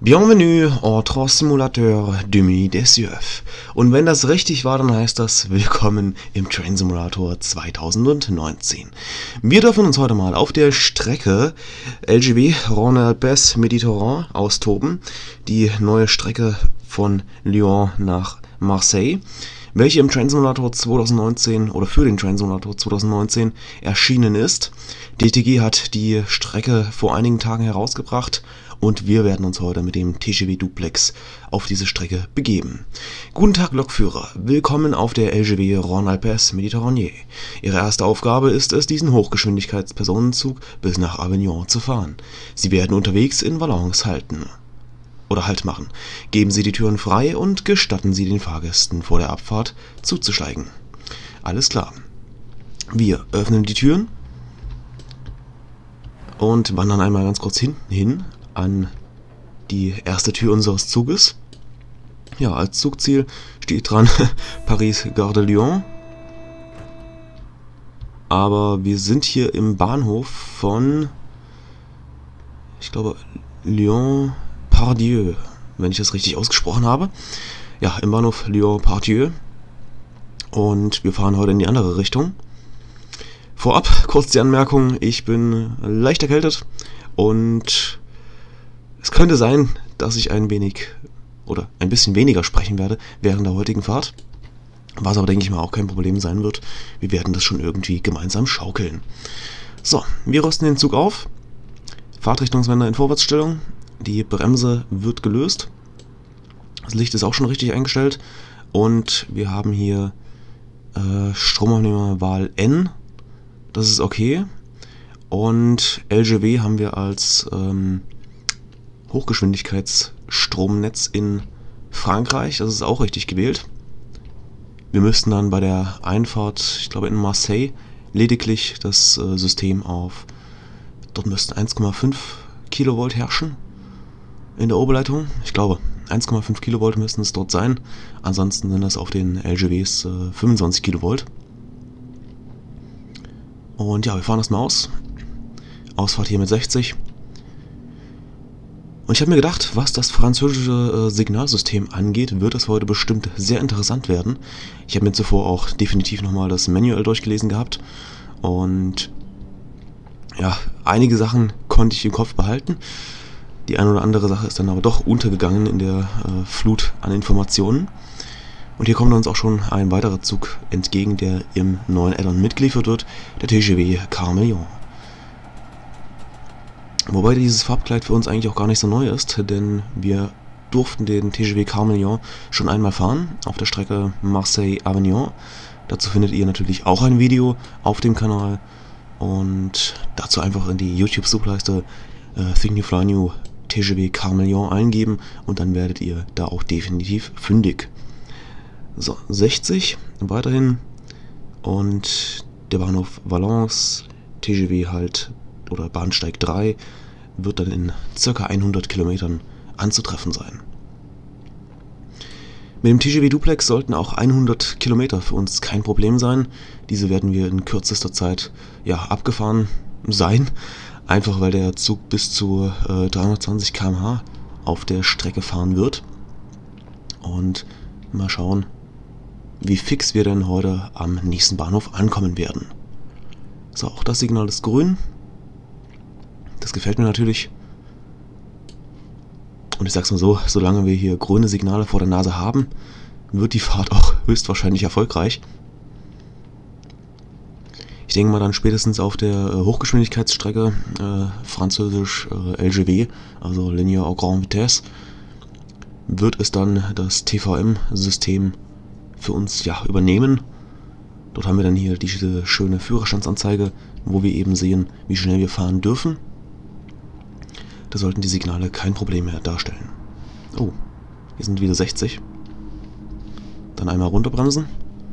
Bienvenue au Simulateur 2019. Und wenn das richtig war, dann heißt das Willkommen im Train Simulator 2019. Wir dürfen uns heute mal auf der Strecke LGV Rhône-Alpes Mediterrand austoben. Die neue Strecke von Lyon nach Marseille, welche im Train Simulator 2019 oder für den Train Simulator 2019 erschienen ist. DTG hat die Strecke vor einigen Tagen herausgebracht und wir werden uns heute mit dem TGV Duplex auf diese Strecke begeben. Guten Tag Lokführer, willkommen auf der LGV Rhône-Alpes Méditerranée. Ihre erste Aufgabe ist es, diesen Hochgeschwindigkeitspersonenzug bis nach Avignon zu fahren. Sie werden unterwegs in Valence halten. Oder Halt machen. Geben Sie die Türen frei und gestatten Sie den Fahrgästen vor der Abfahrt zuzusteigen. Alles klar. Wir öffnen die Türen und wandern einmal ganz kurz hinten hin an die erste Tür unseres Zuges. Ja, als Zugziel steht dran Paris Gare de Lyon. Aber wir sind hier im Bahnhof von, ich glaube, Lyon-Part-Dieu, wenn ich das richtig ausgesprochen habe. Ja, im Bahnhof Lyon-Part-Dieu. Und wir fahren heute in die andere Richtung. Vorab kurz die Anmerkung, ich bin leicht erkältet und es könnte sein, dass ich ein bisschen weniger sprechen werde während der heutigen Fahrt, was aber, denke ich mal, auch kein Problem sein wird. Wir werden das schon irgendwie gemeinsam schaukeln. So, wir rüsten den Zug auf. Fahrtrichtungswender in Vorwärtsstellung. Die Bremse wird gelöst. Das Licht ist auch schon richtig eingestellt. Und wir haben hier Stromaufnehmer Wahl N. Das ist okay. Und LGW haben wir als Hochgeschwindigkeitsstromnetz in Frankreich. Das ist auch richtig gewählt. Wir müssten dann bei der Einfahrt, ich glaube in Marseille, lediglich das System auf, dort müssten 1,5 Kilovolt herrschen in der Oberleitung. Ich glaube, 1,5 Kilovolt müssten es dort sein. Ansonsten sind das auf den LGWs 25 Kilovolt. Und ja, wir fahren erstmal aus. Ausfahrt hier mit 60. Und ich habe mir gedacht, was das französische Signalsystem angeht, wird es heute bestimmt sehr interessant werden. Ich habe mir zuvor auch definitiv nochmal das Manual durchgelesen gehabt. Und ja, einige Sachen konnte ich im Kopf behalten. Die eine oder andere Sache ist dann aber doch untergegangen in der Flut an Informationen. Und hier kommt uns auch schon ein weiterer Zug entgegen, der im neuen Add-on mitgeliefert wird, der TGV Carmelion. Wobei dieses Farbkleid für uns eigentlich auch gar nicht so neu ist, denn wir durften den TGV Carmelion schon einmal fahren auf der Strecke Marseille-Avignon. Dazu findet ihr natürlich auch ein Video auf dem Kanal und dazu einfach in die YouTube-Suchleiste Think New Fly New TGV Carmelion eingeben und dann werdet ihr da auch definitiv fündig. So, 60 weiterhin und der Bahnhof Valence, TGV halt oder Bahnsteig 3 wird dann in ca. 100 Kilometern anzutreffen sein. Mit dem TGV Duplex sollten auch 100 Kilometer für uns kein Problem sein. Diese werden wir in kürzester Zeit abgefahren sein, einfach weil der Zug bis zu 320 km/h auf der Strecke fahren wird. Und mal schauen, wie fix wir denn heute am nächsten Bahnhof ankommen werden. So, auch das Signal ist grün. Das gefällt mir natürlich. Und ich sag's mal so, solange wir hier grüne Signale vor der Nase haben, wird die Fahrt auch höchstwahrscheinlich erfolgreich. Ich denke mal dann spätestens auf der Hochgeschwindigkeitsstrecke, französisch LGV, also Ligne à Grande Vitesse, wird es dann das TVM-System für uns übernehmen. Dort haben wir dann hier diese schöne Führerstandsanzeige, wo wir eben sehen, wie schnell wir fahren dürfen. Da sollten die Signale kein Problem mehr darstellen. Oh, hier sind wieder 60. Dann einmal runterbremsen.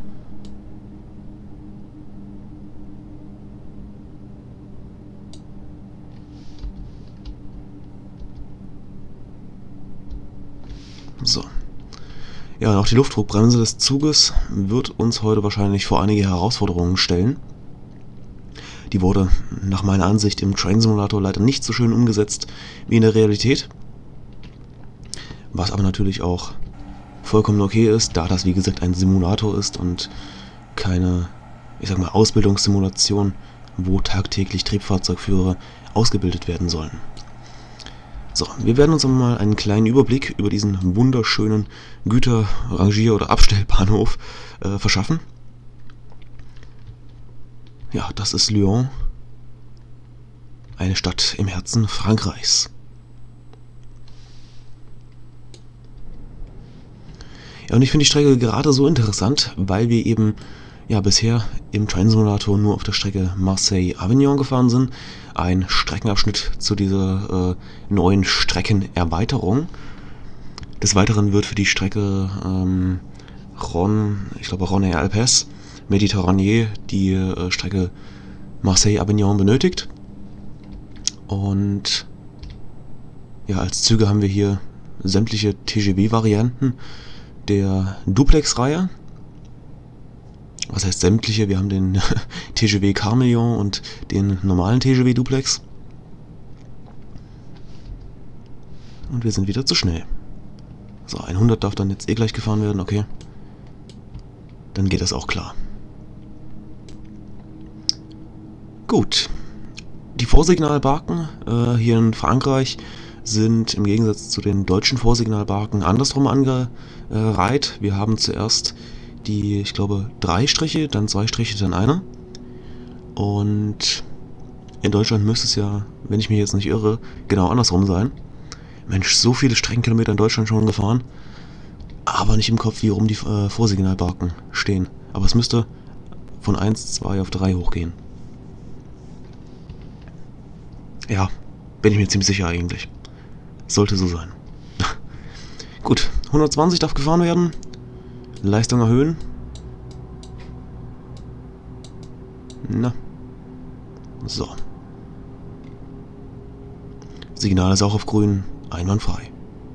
So. Ja, und auch die Luftdruckbremse des Zuges wird uns heute wahrscheinlich vor einige Herausforderungen stellen. Die wurde nach meiner Ansicht im Train Simulator leider nicht so schön umgesetzt wie in der Realität. Was aber natürlich auch vollkommen okay ist, da das wie gesagt ein Simulator ist und keine, ich sag mal, Ausbildungssimulation, wo tagtäglich Triebfahrzeugführer ausgebildet werden sollen. So, wir werden uns mal einen kleinen Überblick über diesen wunderschönen Güterrangier- oder Abstellbahnhof verschaffen. Ja, das ist Lyon, eine Stadt im Herzen Frankreichs. Ja, und ich finde die Strecke gerade so interessant, weil wir eben ja bisher im Train Simulator nur auf der Strecke Marseille-Avignon gefahren sind. Ein Streckenabschnitt zu dieser neuen Streckenerweiterung. Des Weiteren wird für die Strecke Rhône-Alpes, Méditerranée, die Strecke Marseille-Avignon benötigt. Und ja, als Züge haben wir hier sämtliche TGV-Varianten der Duplex-Reihe. Was heißt sämtliche? Wir haben den TGV Carmillon und den normalen TGV Duplex. Und wir sind wieder zu schnell. So, 100 darf dann jetzt eh gleich gefahren werden, okay. Dann geht das auch klar. Gut. Die Vorsignalbarken hier in Frankreich sind im Gegensatz zu den deutschen Vorsignalbarken andersrum angereiht. Wir haben zuerst die, ich glaube, 3 Striche, dann 2 Striche, dann einer. Und in Deutschland müsste es ja, wenn ich mich jetzt nicht irre, genau andersrum sein. Mensch, so viele Streckenkilometer in Deutschland schon gefahren, aber nicht im Kopf, wie rum die Vorsignalbarken stehen. Aber es müsste von 1, 2 auf 3 hochgehen. Ja, bin ich mir ziemlich sicher eigentlich. Sollte so sein. Gut, 120 darf gefahren werden. Leistung erhöhen. Na. So. Signal ist auch auf grün. Einwandfrei.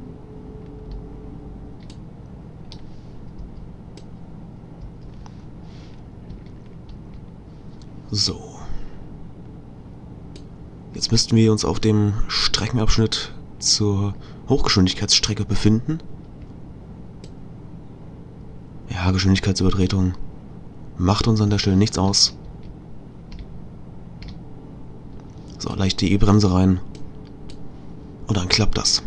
So. Jetzt müssten wir uns auf dem Streckenabschnitt zur Hochgeschwindigkeitsstrecke befinden. Ja, Geschwindigkeitsübertretung macht uns an der Stelle nichts aus. So, leicht die E-Bremse rein. Und dann klappt das.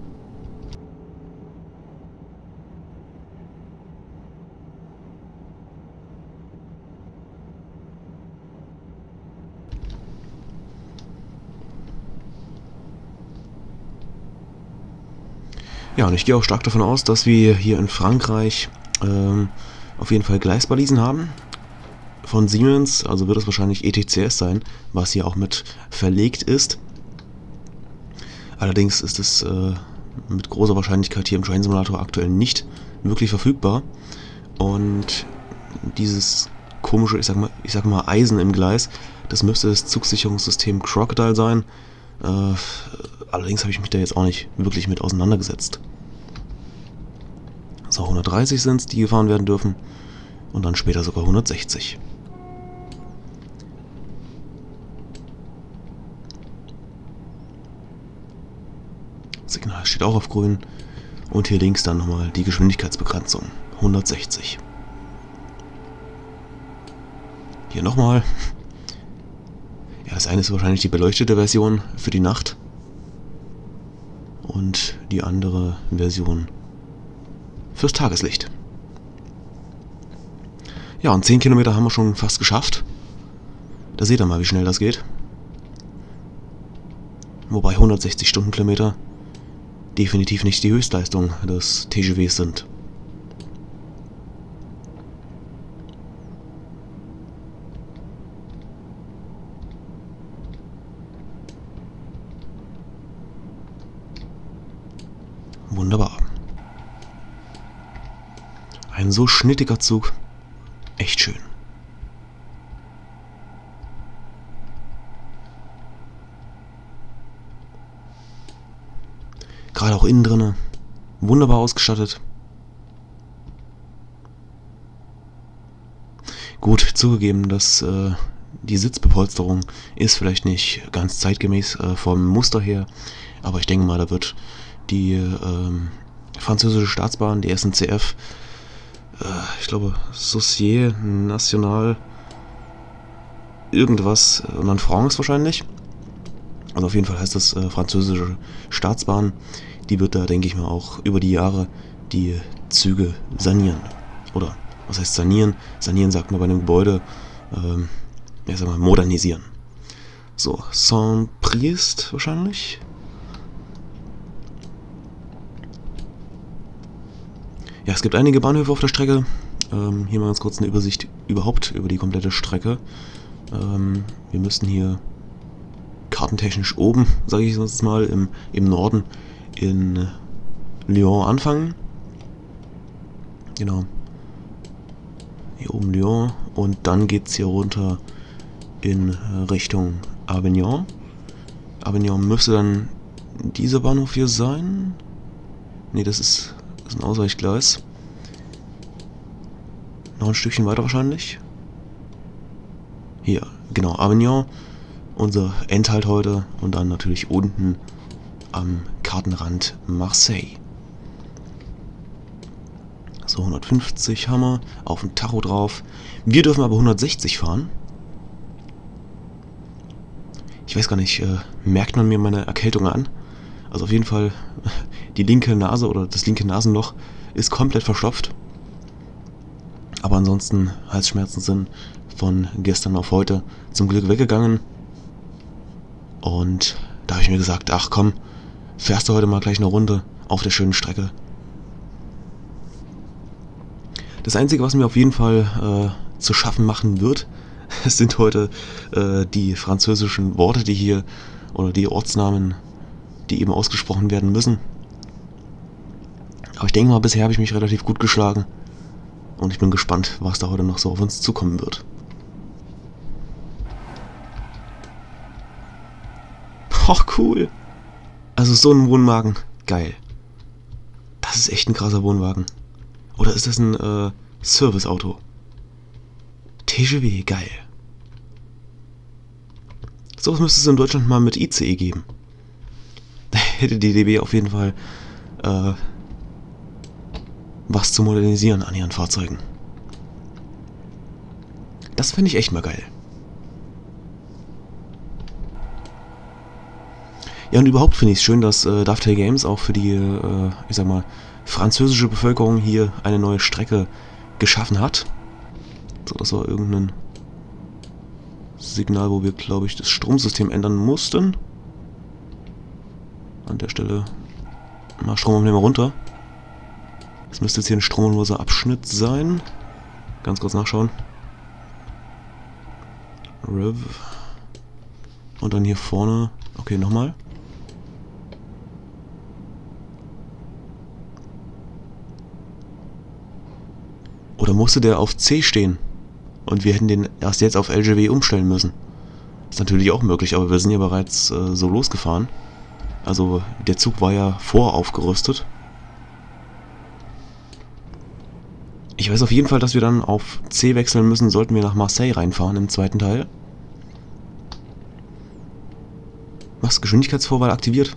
Ja, und ich gehe auch stark davon aus, dass wir hier in Frankreich auf jeden Fall Gleisbalisen haben. Von Siemens, also wird es wahrscheinlich ETCS sein, was hier auch mit verlegt ist. Allerdings ist es mit großer Wahrscheinlichkeit hier im Train Simulator aktuell nicht wirklich verfügbar. Und dieses komische, ich sag mal Eisen im Gleis, das müsste das Zugsicherungssystem Crocodile sein. Allerdings habe ich mich da jetzt auch nicht wirklich mit auseinandergesetzt. So, 130 sind es, die gefahren werden dürfen. Und dann später sogar 160. Signal steht auch auf grün. Und hier links dann nochmal die Geschwindigkeitsbegrenzung. 160. Hier nochmal. Ja, das eine ist wahrscheinlich die beleuchtete Version für die Nacht. Und die andere Version fürs Tageslicht. Ja, und 10 Kilometer haben wir schon fast geschafft. Da seht ihr mal, wie schnell das geht. Wobei 160 Stundenkilometer definitiv nicht die Höchstleistung des TGVs sind. Wunderbar. Ein so schnittiger Zug. Echt schön. Gerade auch innen drinne. Wunderbar ausgestattet. Gut, zugegeben, dass die Sitzbepolsterung ist vielleicht nicht ganz zeitgemäß vom Muster her, aber ich denke mal, da wird die französische Staatsbahn, die SNCF. Ich glaube, Société Nationale irgendwas und dann France wahrscheinlich. Also auf jeden Fall heißt das französische Staatsbahn. Die wird da, denke ich mal, auch über die Jahre die Züge sanieren. Oder was heißt sanieren? Sanieren sagt man bei einem Gebäude, ich sag mal, modernisieren. So, Saint-Priest wahrscheinlich. Ja, es gibt einige Bahnhöfe auf der Strecke. Hier mal ganz kurz eine Übersicht überhaupt über die komplette Strecke. Wir müssten hier kartentechnisch oben, sage ich sonst mal, im Norden in Lyon anfangen. Genau. Hier oben Lyon und dann geht es hier runter in Richtung Avignon. Avignon müsste dann dieser Bahnhof hier sein. Ne, das ist ein Ausweichgleis. Noch ein Stückchen weiter wahrscheinlich. Hier, genau, Avignon. Unser Endhalt heute. Und dann natürlich unten am Kartenrand Marseille. So, 150 haben wir. Auf dem Tacho drauf. Wir dürfen aber 160 fahren. Ich weiß gar nicht, merkt man mir meine Erkältung an? Also auf jeden Fall, die linke Nase oder das linke Nasenloch ist komplett verstopft. Aber ansonsten, Halsschmerzen sind von gestern auf heute zum Glück weggegangen. Und da habe ich mir gesagt, ach komm, fährst du heute mal gleich eine Runde auf der schönen Strecke. Das Einzige, was mir auf jeden Fall zu schaffen machen wird, sind heute die französischen Worte, die hier, oder die Ortsnamen, die eben ausgesprochen werden müssen. Aber ich denke mal, bisher habe ich mich relativ gut geschlagen. Und ich bin gespannt, was da heute noch so auf uns zukommen wird. Och, cool. Also so ein Wohnwagen. Geil. Das ist echt ein krasser Wohnwagen. Oder ist das ein Serviceauto? TGV, geil. So was müsste es in Deutschland mal mit ICE geben. Da hätte die DB auf jeden Fall was zu modernisieren an ihren Fahrzeugen. Das fände ich echt mal geil. Ja, und überhaupt finde ich es schön, dass Dovetail Games auch für die, ich sag mal, französische Bevölkerung hier eine neue Strecke geschaffen hat. So, das war irgendein Signal, wo wir, glaube ich, das Stromsystem ändern mussten. An der Stelle mal Stromabnehmer runter. Das müsste jetzt hier ein stromloser Abschnitt sein. Ganz kurz nachschauen. Rev. Und dann hier vorne. Okay, nochmal. Oder musste der auf C stehen? Und wir hätten den erst jetzt auf LGW umstellen müssen. Ist natürlich auch möglich, aber wir sind ja bereits so losgefahren. Also der Zug war ja voraufgerüstet. Ich weiß auf jeden Fall, dass wir dann auf C wechseln müssen, sollten wir nach Marseille reinfahren im zweiten Teil. Was? Geschwindigkeitsvorwahl aktiviert?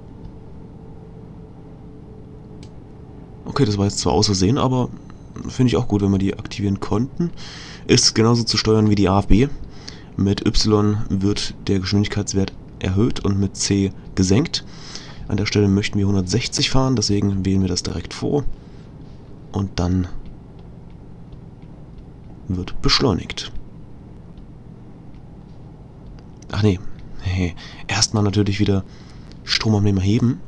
Okay, das war jetzt zwar aus Versehen, aber finde ich auch gut, wenn wir die aktivieren konnten. Ist genauso zu steuern wie die AFB. Mit Y wird der Geschwindigkeitswert erhöht und mit C gesenkt. An der Stelle möchten wir 160 fahren, deswegen wählen wir das direkt vor. Und dann wird beschleunigt. Ach nee, erstmal natürlich wieder Stromabnehmer heben.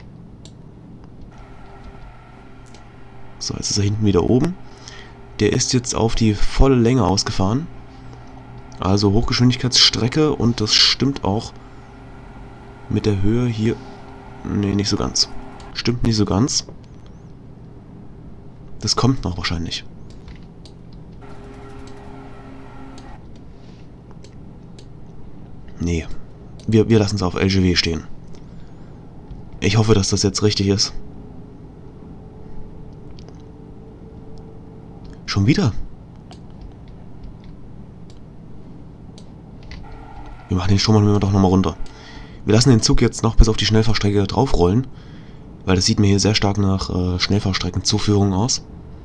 So, jetzt ist er hinten wieder oben. Der ist jetzt auf die volle Länge ausgefahren. Also Hochgeschwindigkeitsstrecke und das stimmt auch mit der Höhe hier. Nee, nicht so ganz. Stimmt nicht so ganz. Das kommt noch wahrscheinlich. Nee, wir lassen es auf LGW stehen. Ich hoffe, dass das jetzt richtig ist. Schon wieder? Wir machen den Stromabnehmer doch nochmal runter. Wir lassen den Zug jetzt noch bis auf die Schnellfahrstrecke draufrollen. Weil das sieht mir hier sehr stark nach Schnellfahrstreckenzuführung aus.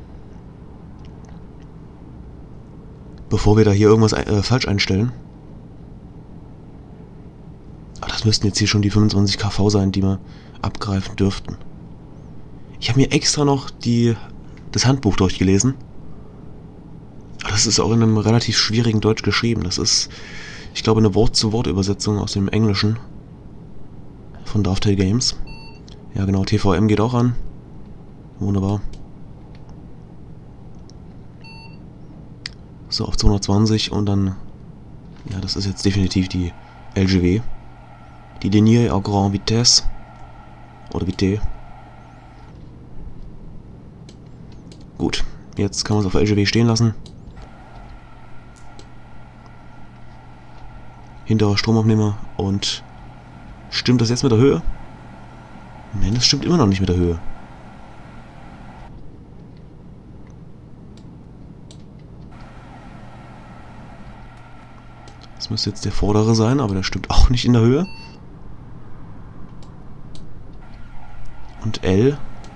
Bevor wir da hier irgendwas falsch einstellen. Aber das müssten jetzt hier schon die 25 kV sein, die wir abgreifen dürften. Ich habe mir extra noch das Handbuch durchgelesen. Aber das ist auch in einem relativ schwierigen Deutsch geschrieben. Das ist, ich glaube, eine Wort-zu-Wort-Übersetzung aus dem Englischen von Dovetail Games. Ja genau, TVM geht auch an. Wunderbar. So, auf 220 und dann... Ja, das ist jetzt definitiv die LGW. Die Linie à Grande Vitesse. Oder Vité. Gut, jetzt kann man es auf LGW stehen lassen. Hinterer Stromaufnehmer und... Stimmt das jetzt mit der Höhe? Nein, das stimmt immer noch nicht mit der Höhe. Das müsste jetzt der vordere sein, aber der stimmt auch nicht in der Höhe. Und L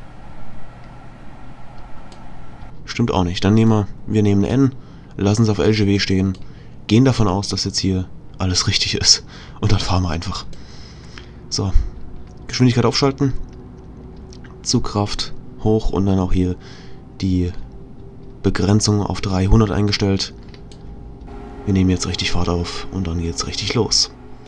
stimmt auch nicht. Dann nehmen wir nehmen N, lassen es auf LGW stehen, gehen davon aus, dass jetzt hier alles richtig ist. Und dann fahren wir einfach. So, Geschwindigkeit aufschalten, Zugkraft hoch und dann auch hier die Begrenzung auf 300 eingestellt. Wir nehmen jetzt richtig Fahrt auf und dann geht's richtig los.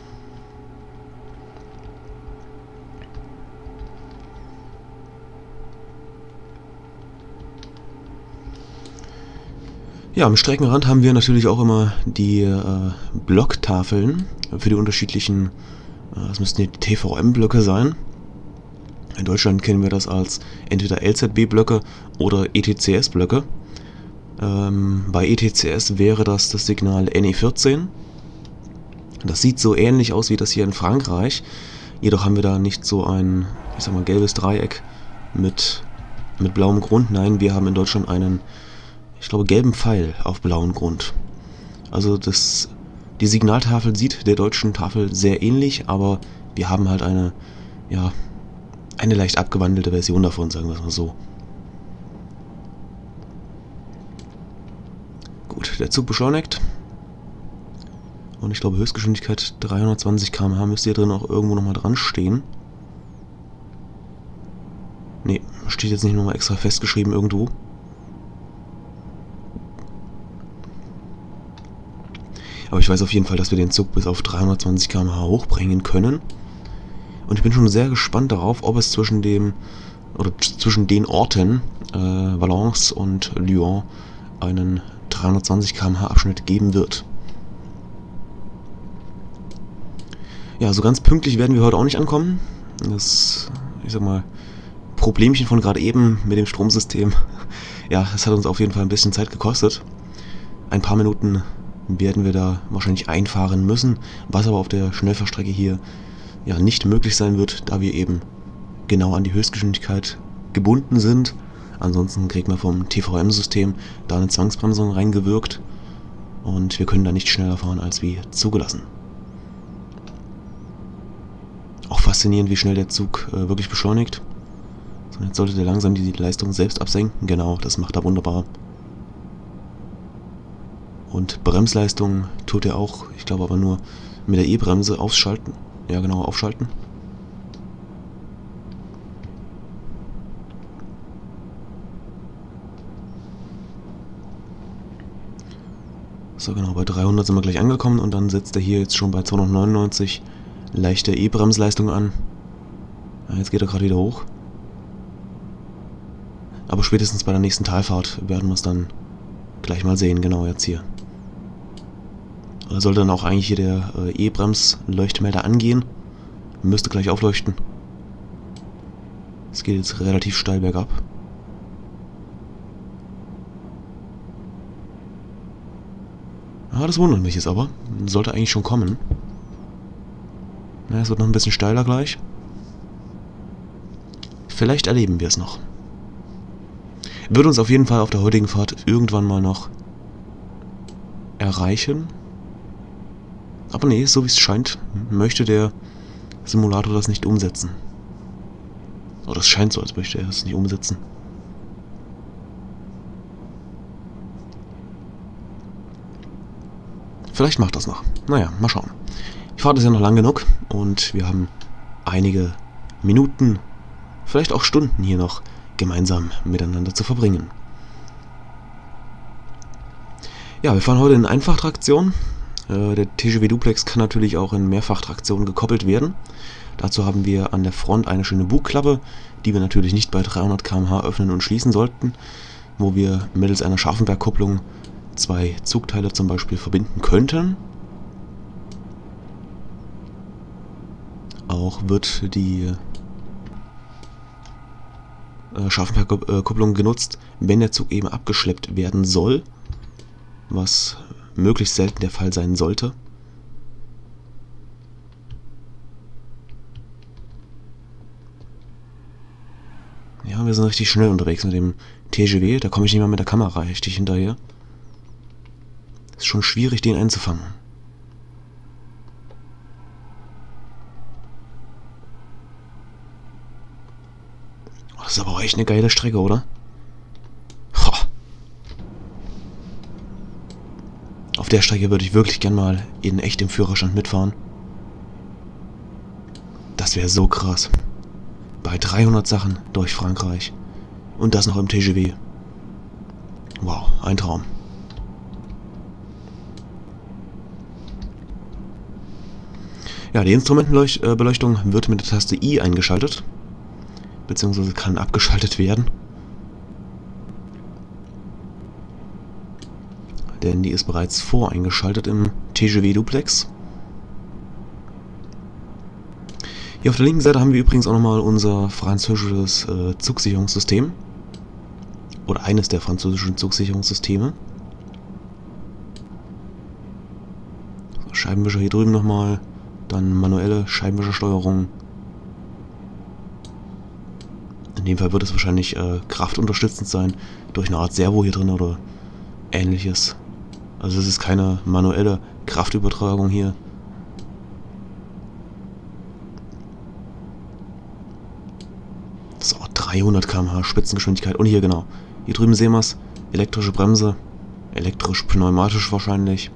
Ja, am Streckenrand haben wir natürlich auch immer die Blocktafeln für die unterschiedlichen, das müssten die TVM-Blöcke sein. In Deutschland kennen wir das als entweder LZB-Blöcke oder ETCS-Blöcke. Bei ETCS wäre das Signal NE14. Das sieht so ähnlich aus wie das hier in Frankreich. Jedoch haben wir da nicht so ein, ich sag mal, gelbes Dreieck mit blauem Grund. Nein, wir haben in Deutschland einen, ich glaube, gelben Pfeil auf blauem Grund. Also die Signaltafel sieht der deutschen Tafel sehr ähnlich, aber wir haben halt eine leicht abgewandelte Version davon, sagen wir es mal so. Gut, der Zug beschleunigt. Und ich glaube, Höchstgeschwindigkeit 320 km/h müsste hier drin auch irgendwo nochmal dran stehen. Ne, steht jetzt nicht nochmal extra festgeschrieben irgendwo. Aber ich weiß auf jeden Fall, dass wir den Zug bis auf 320 km/h hochbringen können. Und ich bin schon sehr gespannt darauf, ob es zwischen den Orten Valence und Lyon einen 320 km/h Abschnitt geben wird. Ja, so ganz pünktlich werden wir heute auch nicht ankommen. Das, ich sag mal, Problemchen von gerade eben mit dem Stromsystem, ja, das hat uns auf jeden Fall ein bisschen Zeit gekostet. Ein paar Minuten werden wir da wahrscheinlich einfahren müssen, was aber auf der Schnellfahrstrecke hier ja nicht möglich sein wird, da wir eben genau an die Höchstgeschwindigkeit gebunden sind. Ansonsten kriegt man vom TVM-System da eine Zwangsbremsung reingewirkt und wir können da nicht schneller fahren als wie zugelassen. Auch faszinierend, wie schnell der Zug wirklich beschleunigt. So, jetzt sollte der langsam die Leistung selbst absenken. Genau, das macht er wunderbar. Und Bremsleistung tut er auch, ich glaube aber nur mit der E-Bremse ausschalten. Ja genau, aufschalten. So genau, bei 300 sind wir gleich angekommen und dann setzt er hier jetzt schon bei 299 leichte E-Bremsleistung an. Ja, jetzt geht er gerade wieder hoch. Aber spätestens bei der nächsten Talfahrt werden wir es dann gleich mal sehen, genau jetzt hier. Da sollte dann auch eigentlich hier der E-Brems-Leuchtmelder angehen. Müsste gleich aufleuchten. Es geht jetzt relativ steil bergab. Ah, das wundert mich jetzt aber. Sollte eigentlich schon kommen. Na, es wird noch ein bisschen steiler gleich. Vielleicht erleben wir es noch. Wird uns auf jeden Fall auf der heutigen Fahrt irgendwann mal noch erreichen. Aber nee, so wie es scheint, möchte der Simulator das nicht umsetzen. Oder es scheint so, als möchte er es nicht umsetzen. Vielleicht macht das noch. Naja, mal schauen. Die Fahrt ist ja noch lang genug und wir haben einige Minuten, vielleicht auch Stunden hier noch gemeinsam miteinander zu verbringen. Ja, wir fahren heute in Einfachtraktion. Der TGW Duplex kann natürlich auch in Mehrfachtraktion gekoppelt werden. Dazu haben wir an der Front eine schöne Bugklappe, die wir natürlich nicht bei 300 km/h öffnen und schließen sollten, wo wir mittels einer Scharfenbergkupplung zwei Zugteile zum Beispiel verbinden könnten. Auch wird die Scharfenbergkupplung genutzt, wenn der Zug eben abgeschleppt werden soll, was möglichst selten der Fall sein sollte. Ja, wir sind richtig schnell unterwegs mit dem TGW, da komme ich nicht mehr mit der Kamera richtig hinterher. Ist schon schwierig, den einzufangen. Oh, das ist aber auch echt eine geile Strecke, oder? Ho. Auf der Strecke würde ich wirklich gern mal in echt im Führerstand mitfahren. Das wäre so krass. Bei 300 Sachen durch Frankreich. Und das noch im TGW. Wow, ein Traum. Ja, die Instrumentenbeleuchtung wird mit der Taste I eingeschaltet. Beziehungsweise kann abgeschaltet werden. Denn die ist bereits voreingeschaltet im TGW Duplex. Hier auf der linken Seite haben wir übrigens auch nochmal unser französisches Zugsicherungssystem. Oder eines der französischen Zugsicherungssysteme. So, Scheibenwischer hier drüben nochmal. Dann manuelle Scheibenwischersteuerung. In dem Fall wird es wahrscheinlich kraftunterstützend sein. Durch eine Art Servo hier drin oder ähnliches. Also es ist keine manuelle Kraftübertragung hier. So, 300 km/h Spitzengeschwindigkeit. Und hier genau. Hier drüben sehen wir es. Elektrische Bremse. Elektrisch-pneumatisch wahrscheinlich.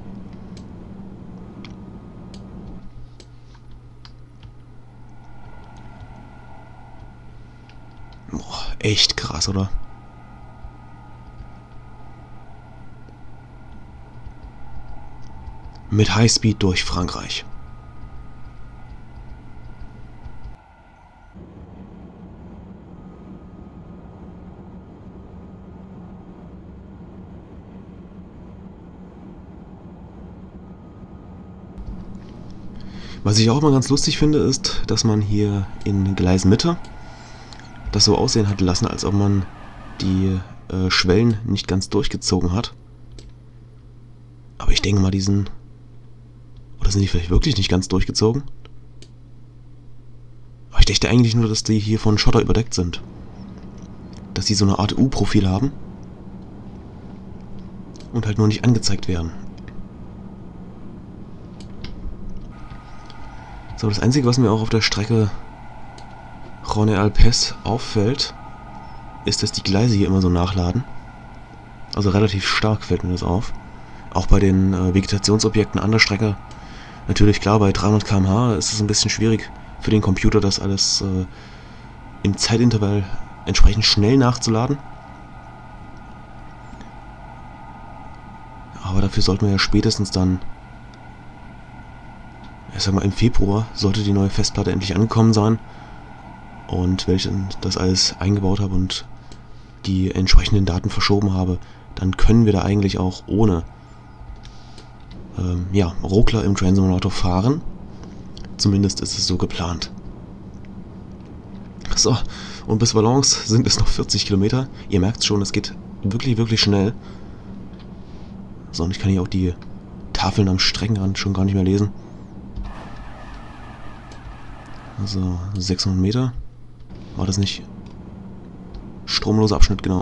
Boah, echt krass, oder? Mit Highspeed durch Frankreich. Was ich auch immer ganz lustig finde, ist, dass man hier in Gleismitte das so aussehen hat lassen, als ob man die Schwellen nicht ganz durchgezogen hat. Aber ich denke mal, die sind... Oder sind die vielleicht wirklich nicht ganz durchgezogen? Aber ich dachte eigentlich nur, dass die hier von Schotter überdeckt sind. Dass die so eine Art U-Profil haben. Und halt nur nicht angezeigt werden. So, das Einzige, was mir auch auf der Strecke Rhône-Alpes auffällt, ist, dass die Gleise hier immer so nachladen. Also relativ stark fällt mir das auf. Auch bei den Vegetationsobjekten an der Strecke. Natürlich klar, bei 300 km/h ist es ein bisschen schwierig für den Computer, das alles im Zeitintervall entsprechend schnell nachzuladen. Aber dafür sollten wir ja spätestens dann, ich sag mal im Februar, sollte die neue Festplatte endlich angekommen sein. Und wenn ich dann das alles eingebaut habe und die entsprechenden Daten verschoben habe, dann können wir da eigentlich auch ohne Ruckler im Train Simulator fahren. Zumindest ist es so geplant. So, und bis Valence sind es noch 40 Kilometer. Ihr merkt schon, es geht wirklich, wirklich schnell. So, und ich kann hier auch die Tafeln am Streckenrand schon gar nicht mehr lesen. Also, 600 Meter. War das nicht? Stromloser Abschnitt, genau.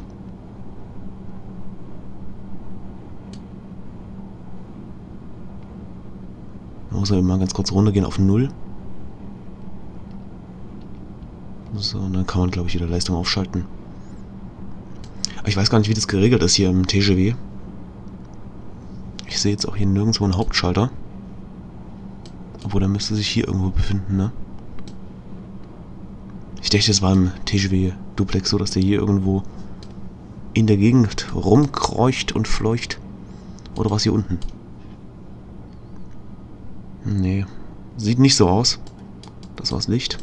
Da muss man mal ganz kurz runtergehen auf 0. So, und dann kann man, glaube ich, wieder Leistung aufschalten. Aber ich weiß gar nicht, wie das geregelt ist hier im TGW. Ich sehe jetzt auch hier nirgendwo einen Hauptschalter. Obwohl, der müsste sich hier irgendwo befinden, ne? Ich dachte, es war im TGW Duplex so, dass der hier irgendwo in der Gegend rumkreucht und fleucht. Oder was hier unten? Nee, sieht nicht so aus. Das war's Licht.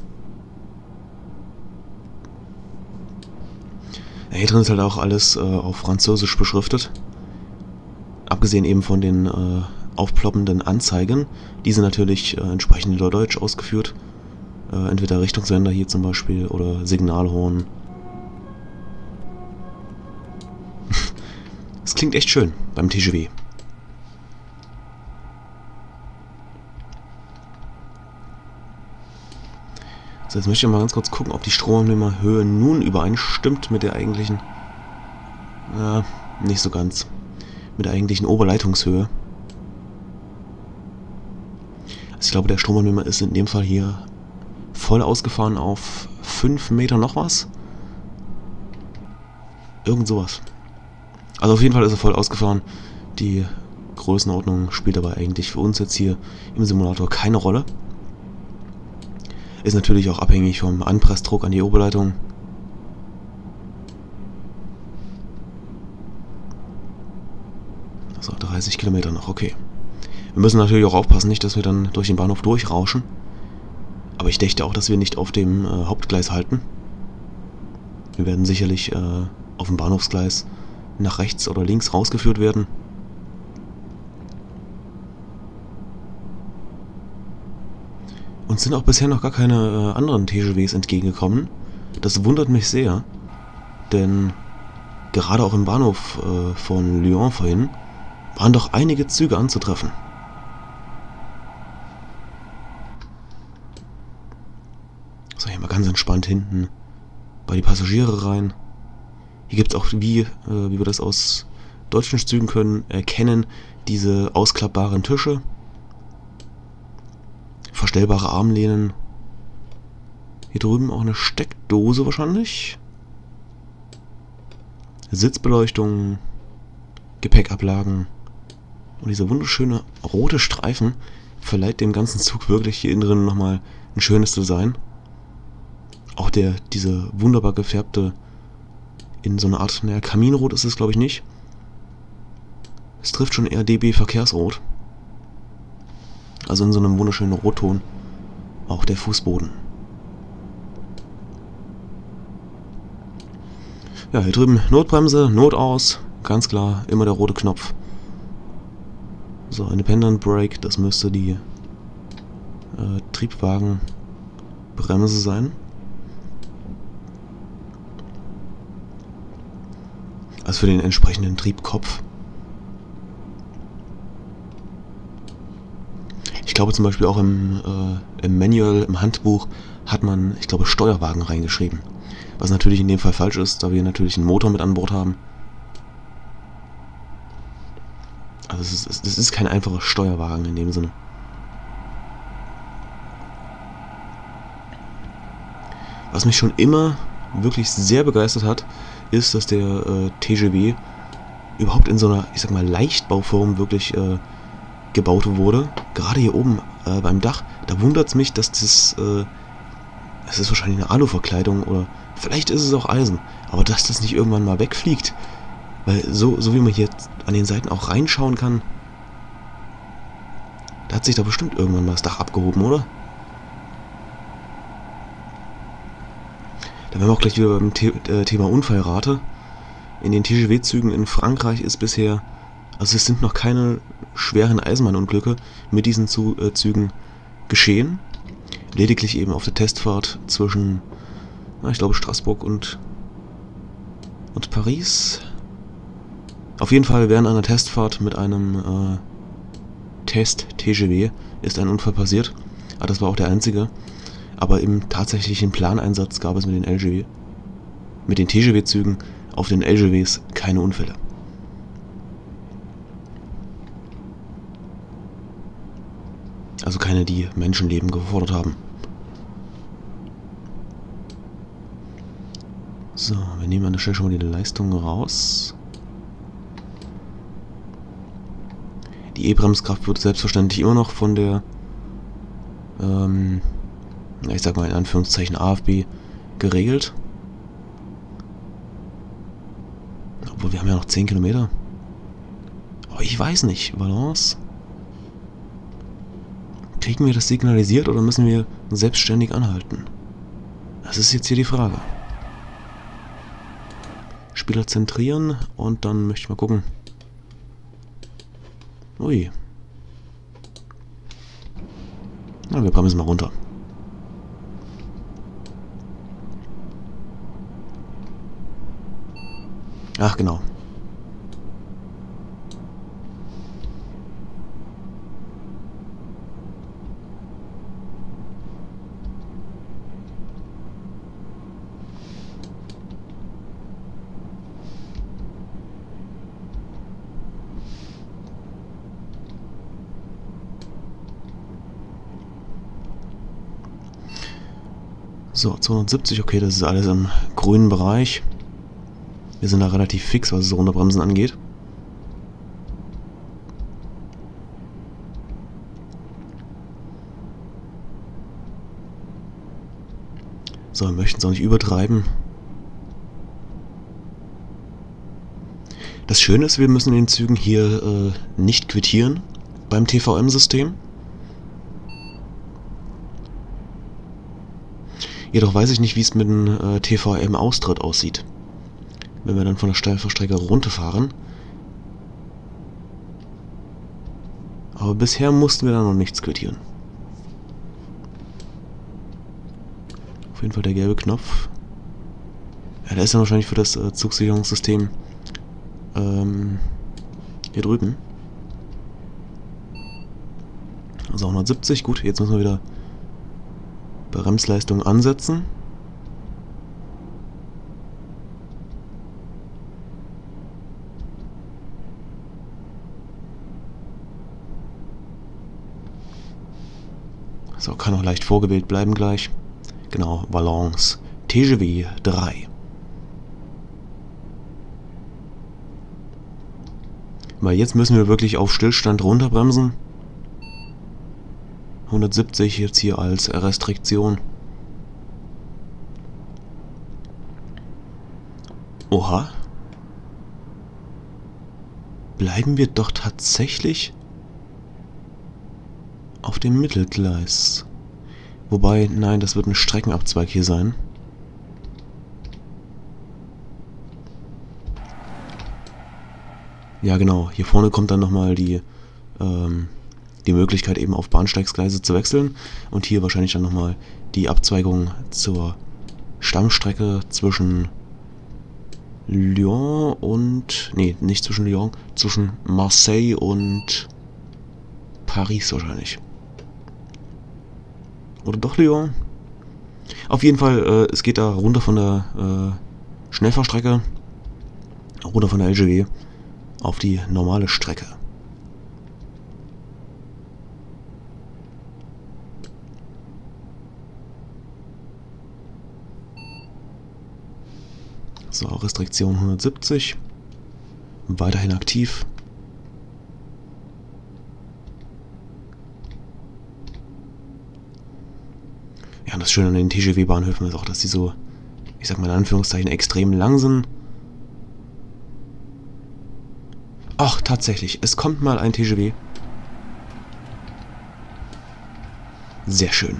Ja, hier drin ist halt auch alles auf Französisch beschriftet. Abgesehen eben von den aufploppenden Anzeigen. Die sind natürlich entsprechend in Deutsch ausgeführt. Entweder Richtungssender hier zum Beispiel oder Signalhorn. Es klingt echt schön beim TGW. So, jetzt möchte ich mal ganz kurz gucken, ob die Stromabnehmerhöhe nun übereinstimmt mit der eigentlichen... nicht so ganz. Mit der eigentlichen Oberleitungshöhe. Also ich glaube, der Stromabnehmer ist in dem Fall hier voll ausgefahren auf 5 Meter noch was. Irgend sowas. Also auf jeden Fall ist er voll ausgefahren. Die Größenordnung spielt aber eigentlich für uns jetzt hier im Simulator keine Rolle. Ist natürlich auch abhängig vom Anpressdruck an die Oberleitung. Also 30 Kilometer noch, okay. Wir müssen natürlich auch aufpassen, nicht, dass wir dann durch den Bahnhof durchrauschen. Aber ich dächte auch, dass wir nicht auf dem Hauptgleis halten. Wir werden sicherlich auf dem Bahnhofsgleis nach rechts oder links rausgeführt werden. Uns sind auch bisher noch gar keine anderen TGWs entgegengekommen. Das wundert mich sehr, denn gerade auch im Bahnhof von Lyon vorhin waren doch einige Züge anzutreffen. So, hier mal ganz entspannt hinten bei die Passagiere rein. Hier gibt es auch, wie wir das aus deutschen Zügen können, erkennen, diese ausklappbaren Tische. Verstellbare Armlehnen. Hier drüben auch eine Steckdose wahrscheinlich. Sitzbeleuchtung. Gepäckablagen. Und dieser wunderschöne rote Streifen verleiht dem ganzen Zug wirklich hier innen drin nochmal ein schönes Design. Auch diese wunderbar gefärbte, in so einer Art, naja, Kaminrot ist es glaube ich nicht. Es trifft schon eher DB Verkehrsrot. Also in so einem wunderschönen Rotton. Auch der Fußboden. Ja, hier drüben Notbremse, Notaus. Ganz klar, immer der rote Knopf. So, Independent Brake, das müsste die Triebwagenbremse sein. Also für den entsprechenden Triebkopf. Ich glaube zum Beispiel auch im Manual, im Handbuch, hat man, ich glaube, Steuerwagen reingeschrieben. Was natürlich in dem Fall falsch ist, da wir natürlich einen Motor mit an Bord haben. Also es ist kein einfacher Steuerwagen in dem Sinne. Was mich schon immer wirklich sehr begeistert hat, ist, dass der TGW überhaupt in so einer, ich sag mal, Leichtbauform wirklich gebaut wurde. Gerade hier oben beim Dach, da wundert es mich, dass das ist wahrscheinlich eine Aluverkleidung oder vielleicht ist es auch Eisen, aber dass das nicht irgendwann mal wegfliegt. Weil so wie man hier an den Seiten auch reinschauen kann, da hat sich da bestimmt irgendwann mal das Dach abgehoben, oder? Da wären wir auch gleich wieder beim Thema Unfallrate. In den TGW-Zügen in Frankreich ist bisher, also es sind noch keine schweren Eisenbahnunglücke mit diesen Zügen geschehen. Lediglich eben auf der Testfahrt zwischen, ich glaube, Straßburg und Paris. Auf jeden Fall während einer Testfahrt mit einem Test-TGW ist ein Unfall passiert. Aber das war auch der einzige. Aber im tatsächlichen Planeinsatz gab es mit den TGW-Zügen auf den LGWs keine Unfälle. Also keine, die Menschenleben gefordert haben. So, wir nehmen an der Stelle schon mal die Leistung raus. Die E-Bremskraft wird selbstverständlich immer noch von der, ich sag mal in Anführungszeichen AFB geregelt. Obwohl, wir haben ja noch 10 Kilometer. Aber ich weiß nicht, Balance. Kriegen wir das signalisiert oder müssen wir selbstständig anhalten? Das ist jetzt hier die Frage. Spieler zentrieren und dann möchte ich mal gucken. Ui. Na, wir bremsen mal runter. Ach, genau. So, 270, okay, das ist alles im grünen Bereich. Wir sind da relativ fix, was das Runterbremsen angeht. So, wir möchten es auch nicht übertreiben. Das Schöne ist, wir müssen in den Zügen hier nicht quittieren beim TVM-System. Jedoch weiß ich nicht, wie es mit dem TVM-Austritt aussieht. Wenn wir dann von der Steilfahrstrecke runterfahren. Aber bisher mussten wir da noch nichts quittieren. Auf jeden Fall der gelbe Knopf. Ja, der ist dann wahrscheinlich für das Zugsicherungssystem hier drüben. Also 170, gut, jetzt müssen wir wieder Bremsleistung ansetzen. So, kann auch leicht vorgewählt bleiben gleich. Genau, Balance. TGV 3. Weil jetzt müssen wir wirklich auf Stillstand runterbremsen. 170 jetzt hier als Restriktion. Oha. Bleiben wir doch tatsächlich auf dem Mittelgleis. Wobei, nein, das wird ein Streckenabzweig hier sein. Ja genau, hier vorne kommt dann nochmal die Möglichkeit eben auf Bahnsteigsgleise zu wechseln. Und hier wahrscheinlich dann nochmal die Abzweigung zur Stammstrecke zwischen Lyon und... Nee, nicht zwischen Lyon, zwischen Marseille und Paris wahrscheinlich. Oder doch Lyon? Auf jeden Fall, es geht da runter von der Schnellfahrstrecke, runter von der LGW auf die normale Strecke. So, Restriktion 170. Weiterhin aktiv. Ja, und das Schöne an den TGV-Bahnhöfen ist auch, dass die so, ich sag mal in Anführungszeichen, extrem lang sind. Ach, tatsächlich, es kommt mal ein TGV. Sehr schön.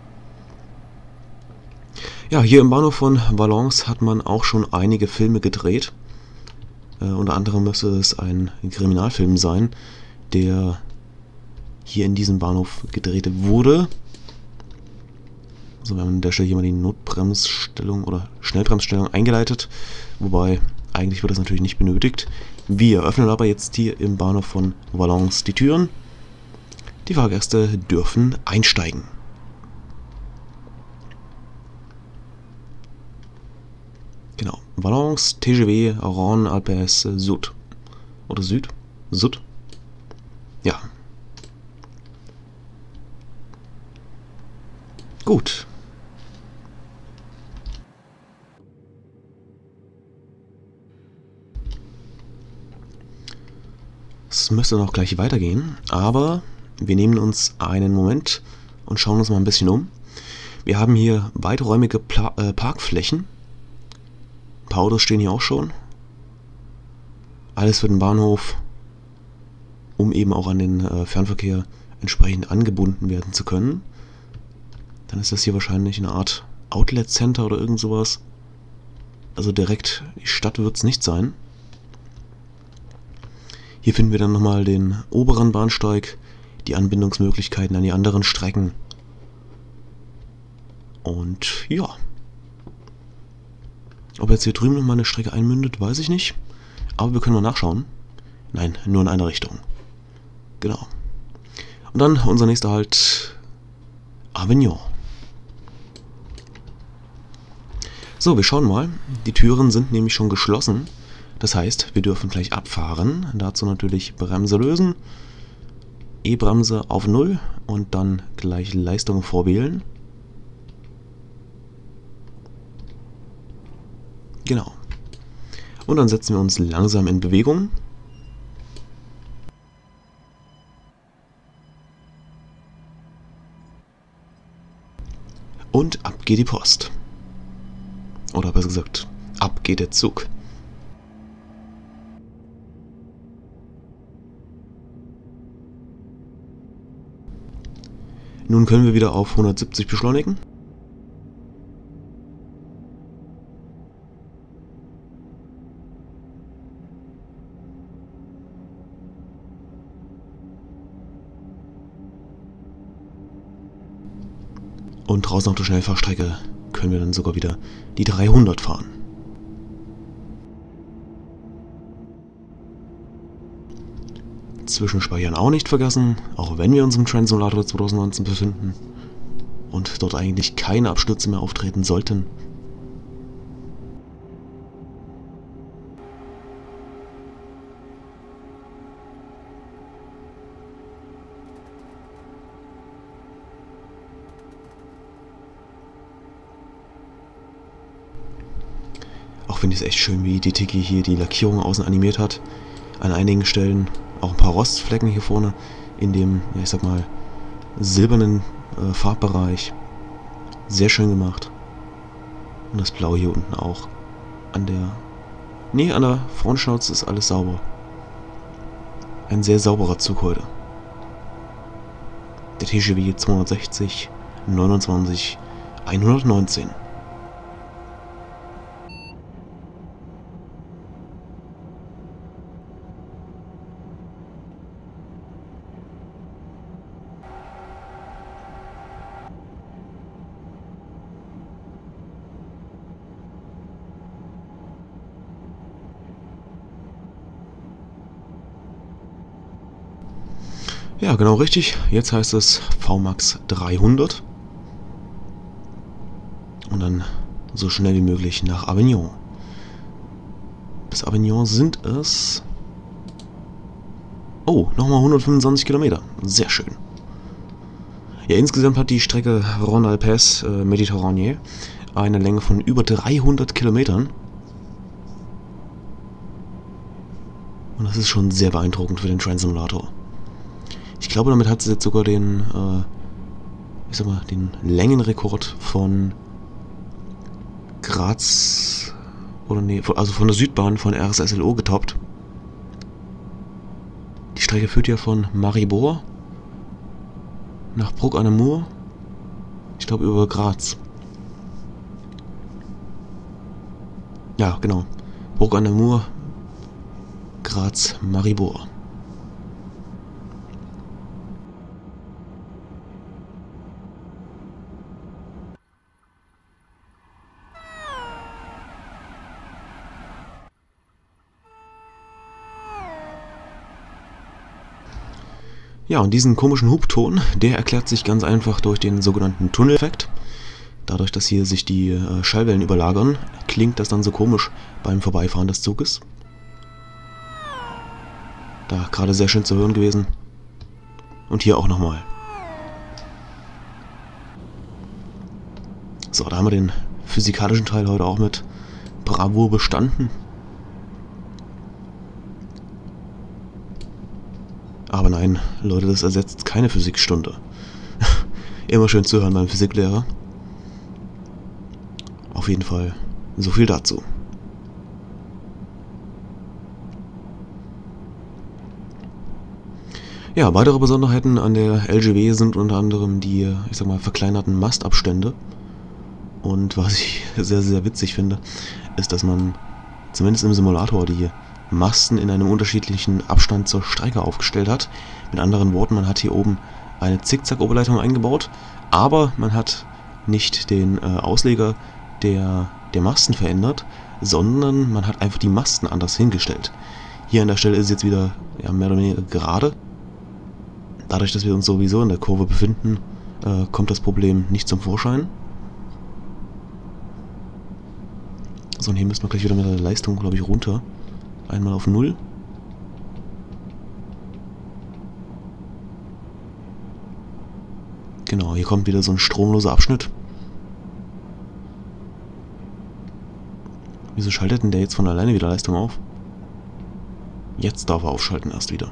Ja, hier im Bahnhof von Valence hat man auch schon einige Filme gedreht. Unter anderem müsste es ein Kriminalfilm sein, der hier in diesem Bahnhof gedreht wurde. Also wir haben an der Stelle hier mal die Notbremsstellung oder Schnellbremsstellung eingeleitet. Wobei, eigentlich wird das natürlich nicht benötigt. Wir öffnen aber jetzt hier im Bahnhof von Valence die Türen. Die Fahrgäste dürfen einsteigen. Genau, Valence, TGV, Rhône, Alpes, Sud. Oder Süd? Sud? Ja. Gut. Es müsste noch gleich weitergehen, aber wir nehmen uns einen Moment und schauen uns mal ein bisschen um. Wir haben hier weiträumige Parkflächen. Ein paar Autos stehen hier auch schon. Alles für den Bahnhof, um eben auch an den Fernverkehr entsprechend angebunden werden zu können. Dann ist das hier wahrscheinlich eine Art Outlet Center oder irgend sowas. Also direkt die Stadt wird es nicht sein. Hier finden wir dann nochmal den oberen Bahnsteig, die Anbindungsmöglichkeiten an die anderen Strecken. Und ja. Ob jetzt hier drüben nochmal eine Strecke einmündet, weiß ich nicht. Aber wir können mal nachschauen. Nein, nur in eine Richtung. Genau. Und dann unser nächster Halt, Avignon. So, wir schauen mal. Die Türen sind nämlich schon geschlossen. Das heißt, wir dürfen gleich abfahren. Dazu natürlich Bremse lösen. E-Bremse auf 0 und dann gleich Leistung vorwählen. Genau. Und dann setzen wir uns langsam in Bewegung. Und ab geht die Post. Oder besser gesagt, ab geht der Zug. Nun können wir wieder auf 170 beschleunigen. Und draußen auf der Schnellfahrstrecke können wir dann sogar wieder die 300 fahren. Zwischenspeichern auch nicht vergessen, auch wenn wir uns im Train Simulator 2019 befinden und dort eigentlich keine Abstürze mehr auftreten sollten. Auch finde ich es echt schön, wie die Tiki hier die Lackierung außen animiert hat. An einigen Stellen auch ein paar Rostflecken hier vorne in dem, ja, ich sag mal, silbernen Farbbereich. Sehr schön gemacht. Und das Blau hier unten auch. An der Frontschnauze ist alles sauber. Ein sehr sauberer Zug heute. Der TGV 260 29 119. Ja, genau richtig. Jetzt heißt es VMAX 300. Und dann so schnell wie möglich nach Avignon. Bis Avignon sind es... Oh, nochmal 125 Kilometer. Sehr schön. Ja, insgesamt hat die Strecke Rhône-Alpes-Méditerranée eine Länge von über 300 Kilometern. Und das ist schon sehr beeindruckend für den Train Simulator. Ich glaube, damit hat sie jetzt sogar den, den Längenrekord von Graz, oder nee, also von der Südbahn von RSSLO getoppt. Die Strecke führt ja von Maribor nach Bruck-an-der-Mur, ich glaube über Graz. Ja, genau. Bruck-an-der-Mur, Graz, Maribor. Ja, und diesen komischen Hubton, der erklärt sich ganz einfach durch den sogenannten Tunneleffekt. Dadurch, dass hier sich die Schallwellen überlagern, klingt das dann so komisch beim Vorbeifahren des Zuges. Da gerade sehr schön zu hören gewesen. Und hier auch nochmal. So, da haben wir den physikalischen Teil heute auch mit Bravour bestanden. Aber nein, Leute, das ersetzt keine Physikstunde. Immer schön zuhören beim Physiklehrer. Auf jeden Fall so viel dazu. Ja, weitere Besonderheiten an der LGW sind unter anderem die, ich sag mal, verkleinerten Mastabstände. Und was ich sehr, sehr witzig finde, ist, dass man zumindest im Simulator die Masten in einem unterschiedlichen Abstand zur Strecke aufgestellt hat. Mit anderen Worten, man hat hier oben eine Zickzack-Oberleitung eingebaut, aber man hat nicht den Ausleger der Masten verändert, sondern man hat einfach die Masten anders hingestellt. Hier an der Stelle ist es jetzt wieder mehr oder weniger gerade. Dadurch, dass wir uns sowieso in der Kurve befinden, kommt das Problem nicht zum Vorschein. So, und hier müssen wir gleich wieder mit der Leistung, glaube ich, runter. Einmal auf 0. Genau, hier kommt wieder so ein stromloser Abschnitt. Wieso schaltet denn der jetzt von alleine wieder Leistung auf? Jetzt darf er aufschalten erst wieder.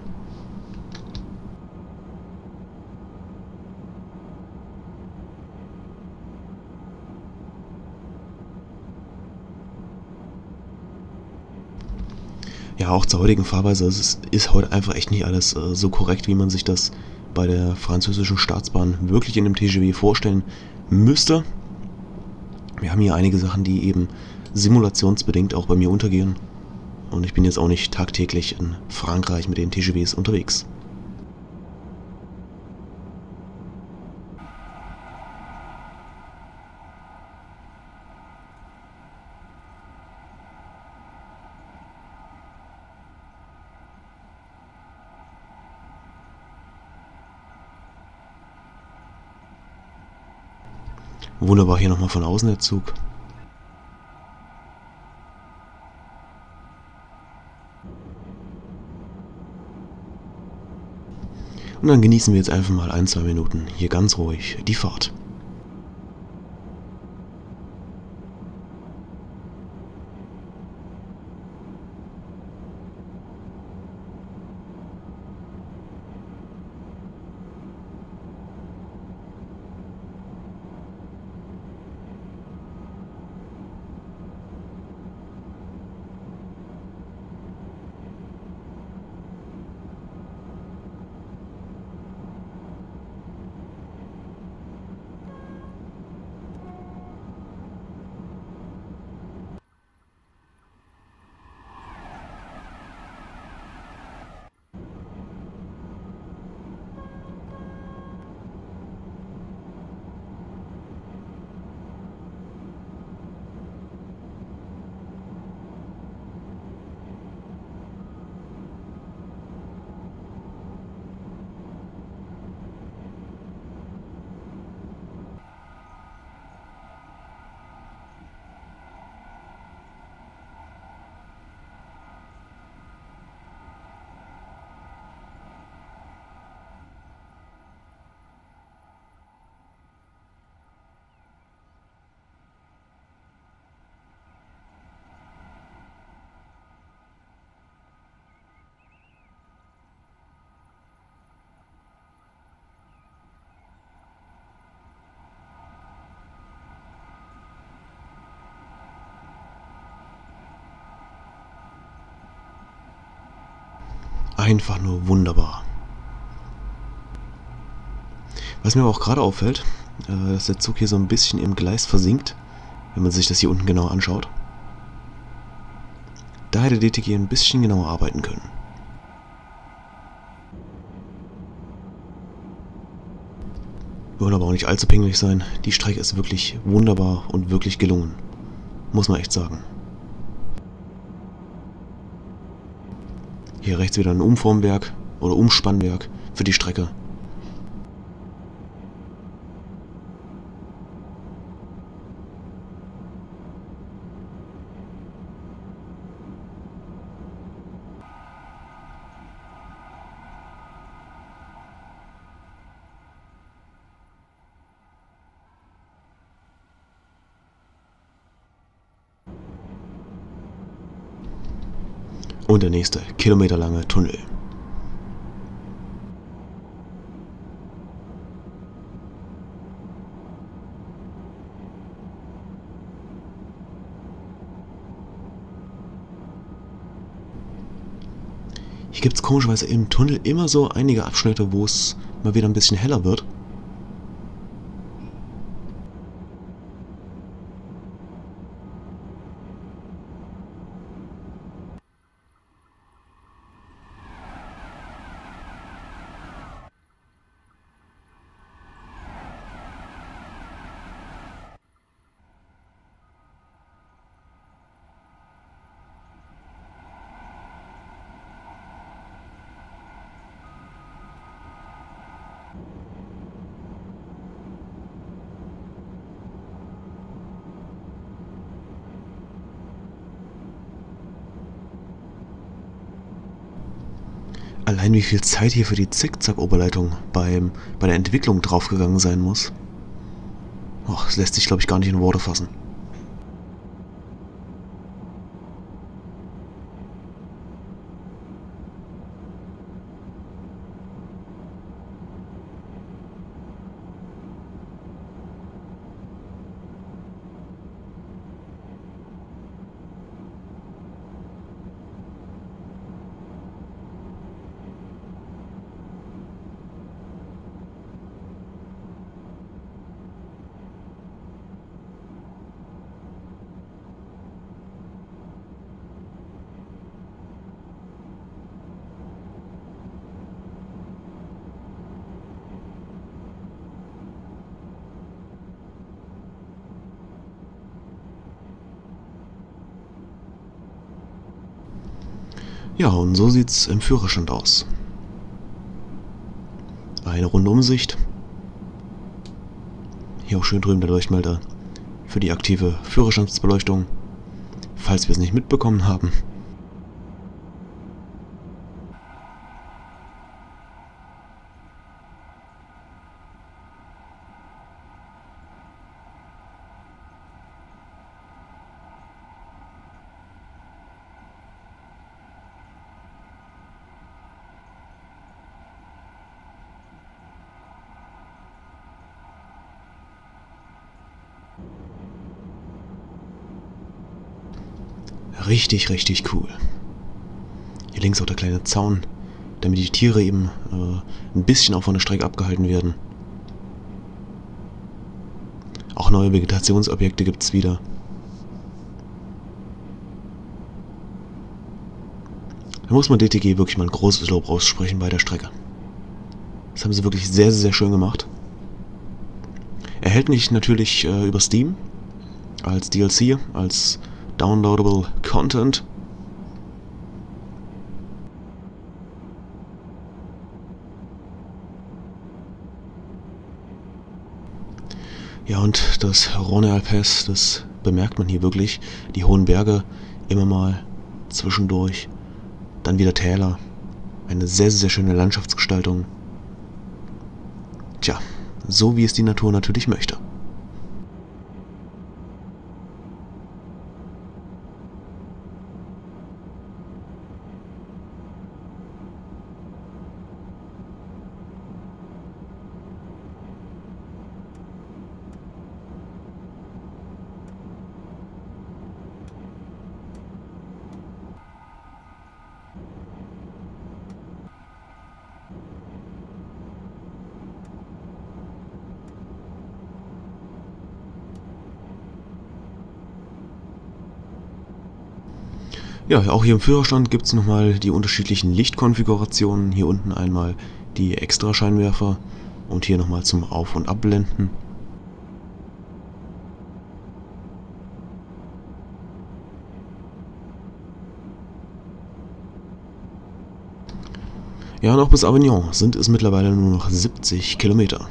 Ja, auch zur heutigen Fahrweise, es ist heute einfach echt nicht alles so korrekt, wie man sich das bei der französischen Staatsbahn wirklich in dem TGV vorstellen müsste. Wir haben hier einige Sachen, die eben simulationsbedingt auch bei mir untergehen. Und ich bin jetzt auch nicht tagtäglich in Frankreich mit den TGVs unterwegs. Wunderbar, hier nochmal von außen der Zug. Und dann genießen wir jetzt einfach mal 1-2 Minuten hier ganz ruhig die Fahrt. Einfach nur wunderbar. Was mir aber auch gerade auffällt, dass der Zug hier so ein bisschen im Gleis versinkt, wenn man sich das hier unten genau anschaut. Da hätte DTG ein bisschen genauer arbeiten können. Wir wollen aber auch nicht allzu pingelig sein. Die Strecke ist wirklich wunderbar und wirklich gelungen. Muss man echt sagen. Hier rechts wieder ein Umformwerk oder Umspannwerk für die Strecke. Und der nächste kilometerlange Tunnel. Hier gibt es komischerweise im Tunnel immer so einige Abschnitte, wo es mal wieder ein bisschen heller wird. Allein wie viel Zeit hier für die Zickzack-Oberleitung bei der Entwicklung draufgegangen sein muss. Och, das lässt sich, glaube ich, gar nicht in Worte fassen. Ja, und so sieht's im Führerstand aus. Eine Rundumsicht. Hier auch schön drüben der Leuchtmelder für die aktive Führerstandsbeleuchtung, falls wir es nicht mitbekommen haben. Richtig, richtig cool. Hier links auch der kleine Zaun, damit die Tiere eben ein bisschen auch von der Strecke abgehalten werden. Auch neue Vegetationsobjekte gibt es wieder. Da muss man DTG wirklich mal ein großes Lob aussprechen bei der Strecke. Das haben sie wirklich sehr, sehr schön gemacht. Erhältlich natürlich über Steam als DLC, als Downloadable Content. Ja, und das Rhône Alpes, das bemerkt man hier wirklich. Die hohen Berge immer mal zwischendurch. Dann wieder Täler. Eine sehr, sehr schöne Landschaftsgestaltung. Tja, so wie es die Natur natürlich möchte. Ja, auch hier im Führerstand gibt es nochmal die unterschiedlichen Lichtkonfigurationen. Hier unten einmal die Extra-Scheinwerfer und hier nochmal zum Auf- und Abblenden. Ja, und auch bis Avignon sind es mittlerweile nur noch 70 Kilometer.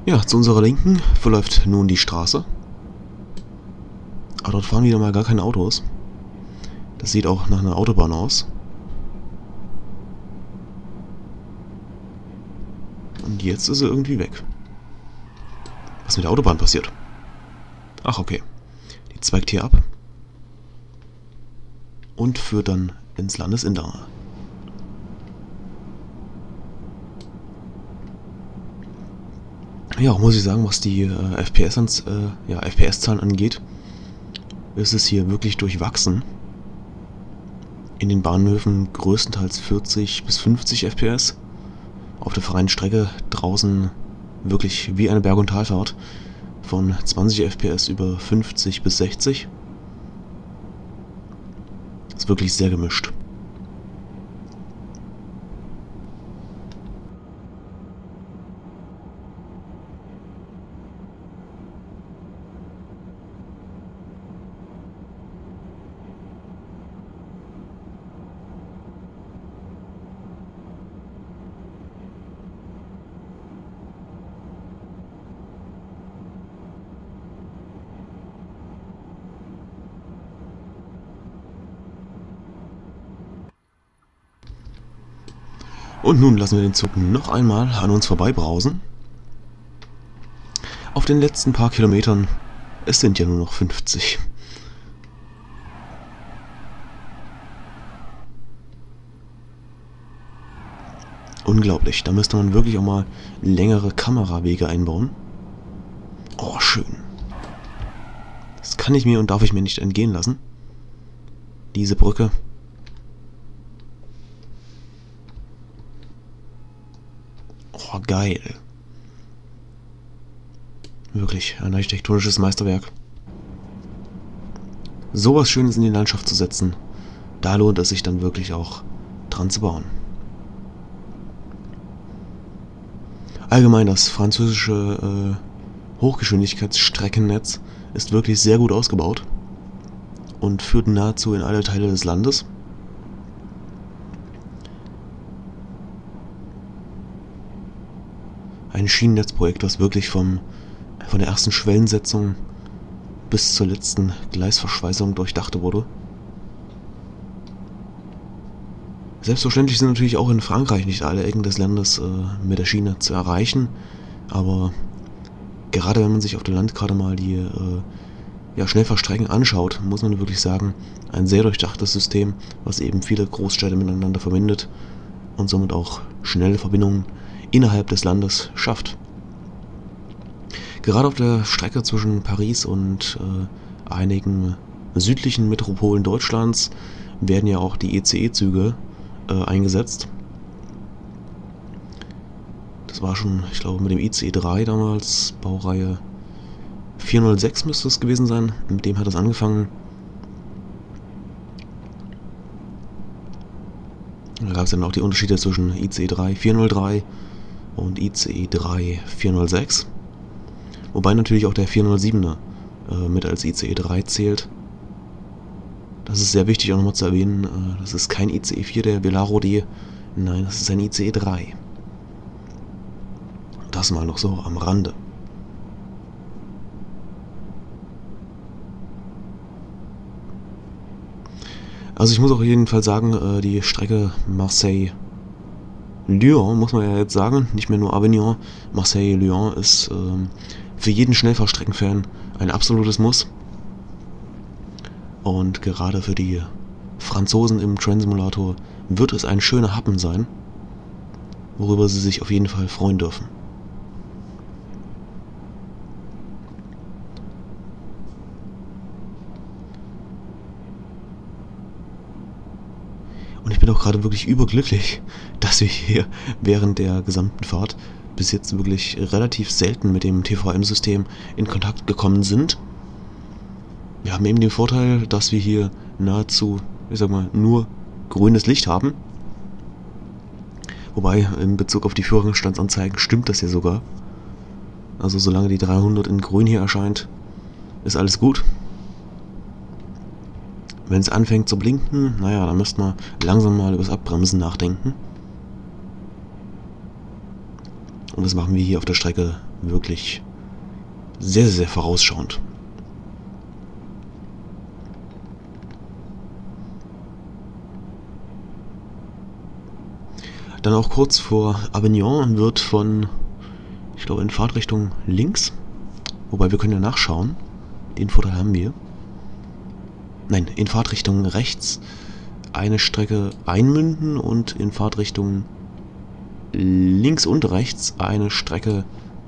Ja, zu unserer Linken verläuft nun die Straße. Aber dort fahren wieder mal gar keine Autos. Das sieht auch nach einer Autobahn aus. Und jetzt ist er irgendwie weg. Was ist mit der Autobahn passiert? Ach, okay. Die zweigt hier ab. Und führt dann ins Landesinnere. Ja, muss ich sagen, was die FPS-Zahlen angeht, ist es hier wirklich durchwachsen. In den Bahnhöfen größtenteils 40 bis 50 FPS. Auf der freien Strecke draußen wirklich wie eine Berg- und Talfahrt. Von 20 FPS über 50 bis 60. Ist wirklich sehr gemischt. Und nun lassen wir den Zug noch einmal an uns vorbeibrausen. Auf den letzten paar Kilometern, es sind ja nur noch 50. Unglaublich, da müsste man wirklich auch mal längere Kamerawege einbauen. Oh, schön. Das kann ich mir und darf ich mir nicht entgehen lassen. Diese Brücke. Oh, geil. Wirklich ein architektonisches Meisterwerk. Sowas Schönes in die Landschaft zu setzen, da lohnt es sich dann wirklich auch dran zu bauen. Allgemein das französische Hochgeschwindigkeitsstreckennetz ist wirklich sehr gut ausgebaut und führt nahezu in alle Teile des Landes. Ein Schienennetzprojekt, das wirklich von der ersten Schwellensetzung bis zur letzten Gleisverschweißung durchdacht wurde. Selbstverständlich sind natürlich auch in Frankreich nicht alle Ecken des Landes mit der Schiene zu erreichen, aber gerade wenn man sich auf der Landkarte mal die Schnellfahrstrecken anschaut, muss man wirklich sagen, ein sehr durchdachtes System, was eben viele Großstädte miteinander verbindet und somit auch schnelle Verbindungen innerhalb des Landes schafft. Gerade auf der Strecke zwischen Paris und einigen südlichen Metropolen Deutschlands werden ja auch die ECE-Züge eingesetzt. Das war schon, ich glaube, mit dem ICE 3 damals, Baureihe 406 müsste es gewesen sein. Mit dem hat es angefangen. Da gab es dann auch die Unterschiede zwischen ICE 3 403 und ICE 3 406. Wobei natürlich auch der 407er mit als ICE 3 zählt. Das ist sehr wichtig auch nochmal zu erwähnen. Das ist kein ICE 4, der Velaro D. Nein, das ist ein ICE 3. Das mal noch so am Rande. Also ich muss auch jedenfalls sagen, die Strecke Marseille-Lyon, muss man ja jetzt sagen, nicht mehr nur Avignon, Marseille-Lyon ist für jeden Schnellfahrstreckenfan ein absolutes Muss. Und gerade für die Franzosen im Train Simulator wird es ein schöner Happen sein, worüber sie sich auf jeden Fall freuen dürfen. Und ich bin auch gerade wirklich überglücklich, dass wir hier während der gesamten Fahrt bis jetzt wirklich relativ selten mit dem TVM-System in Kontakt gekommen sind. Wir haben eben den Vorteil, dass wir hier nahezu, ich sag mal, nur grünes Licht haben. Wobei, in Bezug auf die Führerstandsanzeigen stimmt das ja sogar. Also solange die 300 in grün hier erscheint, ist alles gut. Wenn es anfängt zu blinken, naja, dann müsste man langsam mal über das Abbremsen nachdenken. Und das machen wir hier auf der Strecke wirklich sehr, sehr vorausschauend. Dann auch kurz vor Avignon wird von, ich glaube, in Fahrtrichtung links, wobei wir können ja nachschauen, den Vorteil haben wir. Nein, in Fahrtrichtung rechts eine Strecke einmünden und in Fahrtrichtung links und rechts eine Strecke,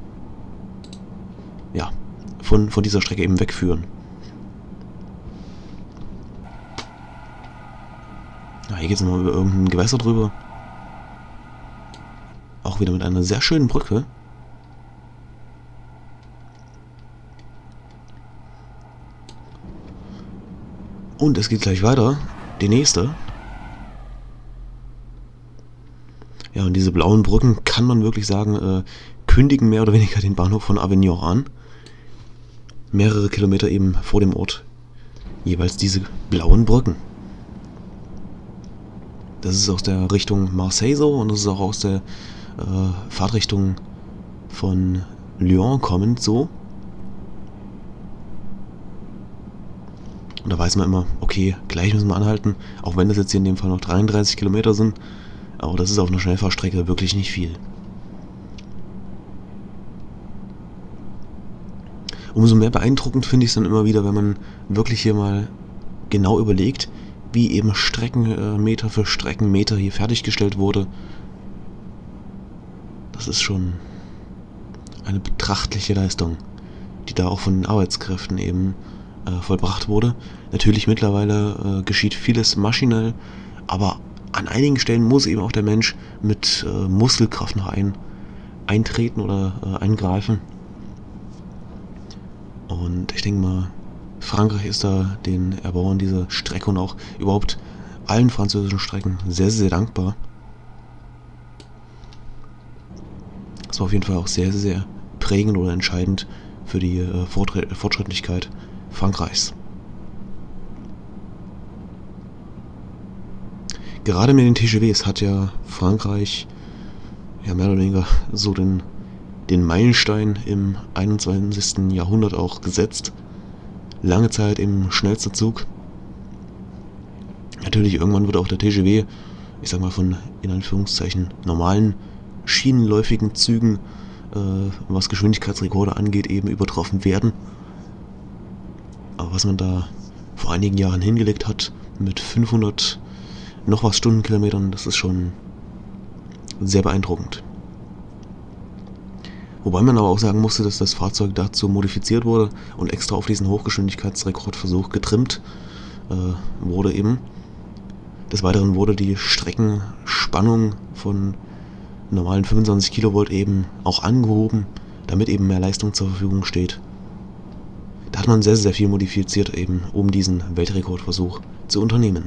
ja, von dieser Strecke eben wegführen. Ja, hier geht es nochmal über irgendein Gewässer drüber. Auch wieder mit einer sehr schönen Brücke. Und es geht gleich weiter. Die nächste. Ja, und diese blauen Brücken, kann man wirklich sagen, kündigen mehr oder weniger den Bahnhof von Avignon an. Mehrere Kilometer eben vor dem Ort. Jeweils diese blauen Brücken. Das ist aus der Richtung Marseille so und das ist auch aus der Fahrtrichtung von Lyon kommend so. Und da weiß man immer, okay, gleich müssen wir anhalten, auch wenn das jetzt hier in dem Fall noch 33 Kilometer sind. Aber das ist auf einer Schnellfahrstrecke wirklich nicht viel. Umso mehr beeindruckend finde ich es dann immer wieder, wenn man wirklich hier mal genau überlegt, wie eben Streckenmeter für Streckenmeter hier fertiggestellt wurde. Das ist schon eine betrachtliche Leistung, die da auch von den Arbeitskräften eben vollbracht wurde. Natürlich mittlerweile geschieht vieles maschinell, aber an einigen Stellen muss eben auch der Mensch mit Muskelkraft noch eintreten oder eingreifen. Und ich denke mal, Frankreich ist da den Erbauern dieser Strecke und auch überhaupt allen französischen Strecken sehr, sehr dankbar. Das war auf jeden Fall auch sehr, sehr prägend oder entscheidend für die Fortschrittlichkeit Frankreichs. Gerade mit den TGVs hat ja Frankreich ja mehr oder weniger so den Meilenstein im 21. Jahrhundert auch gesetzt. Lange Zeit im schnellster Zug. Natürlich irgendwann wird auch der TGV, ich sag mal von in Anführungszeichen normalen schienenläufigen Zügen, was Geschwindigkeitsrekorde angeht, eben übertroffen werden. Aber was man da vor einigen Jahren hingelegt hat mit 500 noch was Stundenkilometern, das ist schon sehr beeindruckend. Wobei man aber auch sagen musste, dass das Fahrzeug dazu modifiziert wurde und extra auf diesen Hochgeschwindigkeitsrekordversuch getrimmt wurde eben. Des Weiteren wurde die Streckenspannung von normalen 25 Kilovolt eben auch angehoben, damit eben mehr Leistung zur Verfügung steht. Da hat man sehr, sehr viel modifiziert eben, um diesen Weltrekordversuch zu unternehmen.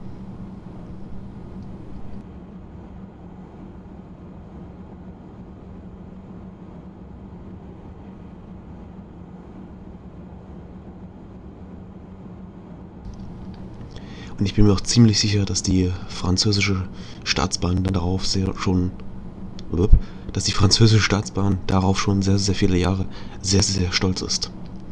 Und ich bin mir auch ziemlich sicher, dass die französische Staatsbahn darauf schon sehr, sehr viele Jahre sehr, sehr stolz ist.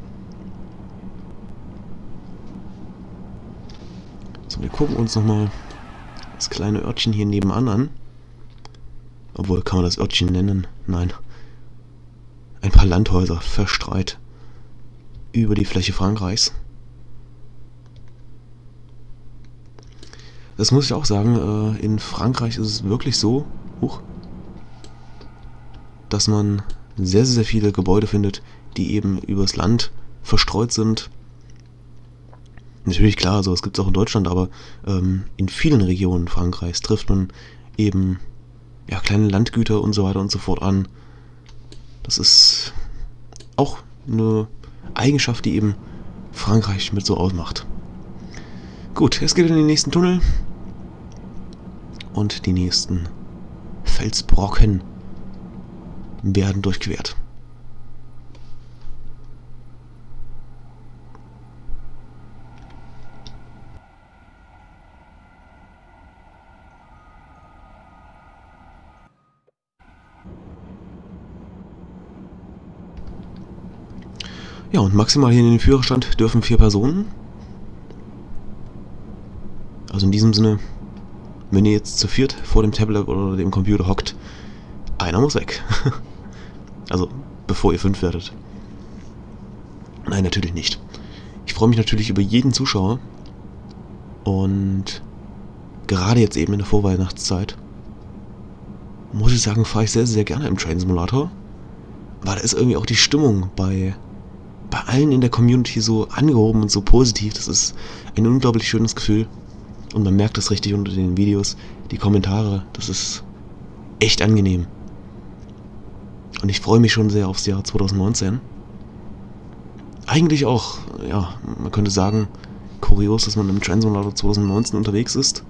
So, wir gucken uns nochmal das kleine Örtchen hier nebenan an. Obwohl, kann man das Örtchen nennen? Nein. Ein paar Landhäuser verstreut über die Fläche Frankreichs. Das muss ich auch sagen, in Frankreich ist es wirklich so, dass man sehr, sehr viele Gebäude findet, die eben übers Land verstreut sind. Natürlich klar, sowas gibt es auch in Deutschland, aber in vielen Regionen Frankreichs trifft man eben ja, kleine Landgüter und so weiter und so fort an. Das ist auch eine Eigenschaft, die eben Frankreich mit so ausmacht. Gut, es geht in den nächsten Tunnel. Und die nächsten Felsbrocken werden durchquert. Ja, und maximal hier in den Führerstand dürfen 4 Personen. Also in diesem Sinne, wenn ihr jetzt zu viert vor dem Tablet oder dem Computer hockt, einer muss weg. Also, bevor ihr 5 werdet. Nein, natürlich nicht. Ich freue mich natürlich über jeden Zuschauer. Und gerade jetzt eben in der Vorweihnachtszeit, muss ich sagen, fahre ich sehr, sehr gerne im Train Simulator. Weil da ist irgendwie auch die Stimmung bei allen in der Community so angehoben und so positiv. Das ist ein unglaublich schönes Gefühl. Und man merkt das richtig unter den Videos. Die Kommentare, das ist echt angenehm. Und ich freue mich schon sehr aufs Jahr 2019. Eigentlich auch, ja, man könnte sagen, kurios, dass man im Train Simulator 2019 unterwegs ist.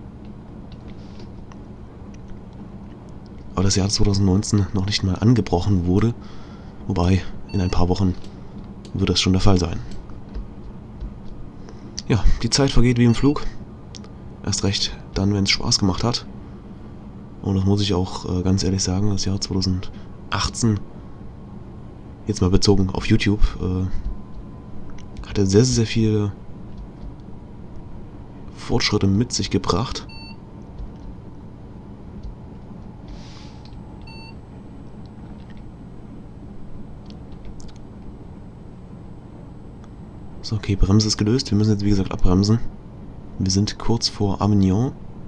Aber das Jahr 2019 noch nicht mal angebrochen wurde. Wobei, in ein paar Wochen wird das schon der Fall sein. Ja, die Zeit vergeht wie im Flug. Erst recht dann, wenn es Spaß gemacht hat. Und das muss ich auch ganz ehrlich sagen, das Jahr 2018, jetzt mal bezogen auf YouTube, hatte sehr, sehr viele Fortschritte mit sich gebracht. So, okay, Bremse ist gelöst. Wir müssen jetzt, wie gesagt, abbremsen. Wir sind kurz vor Avignon.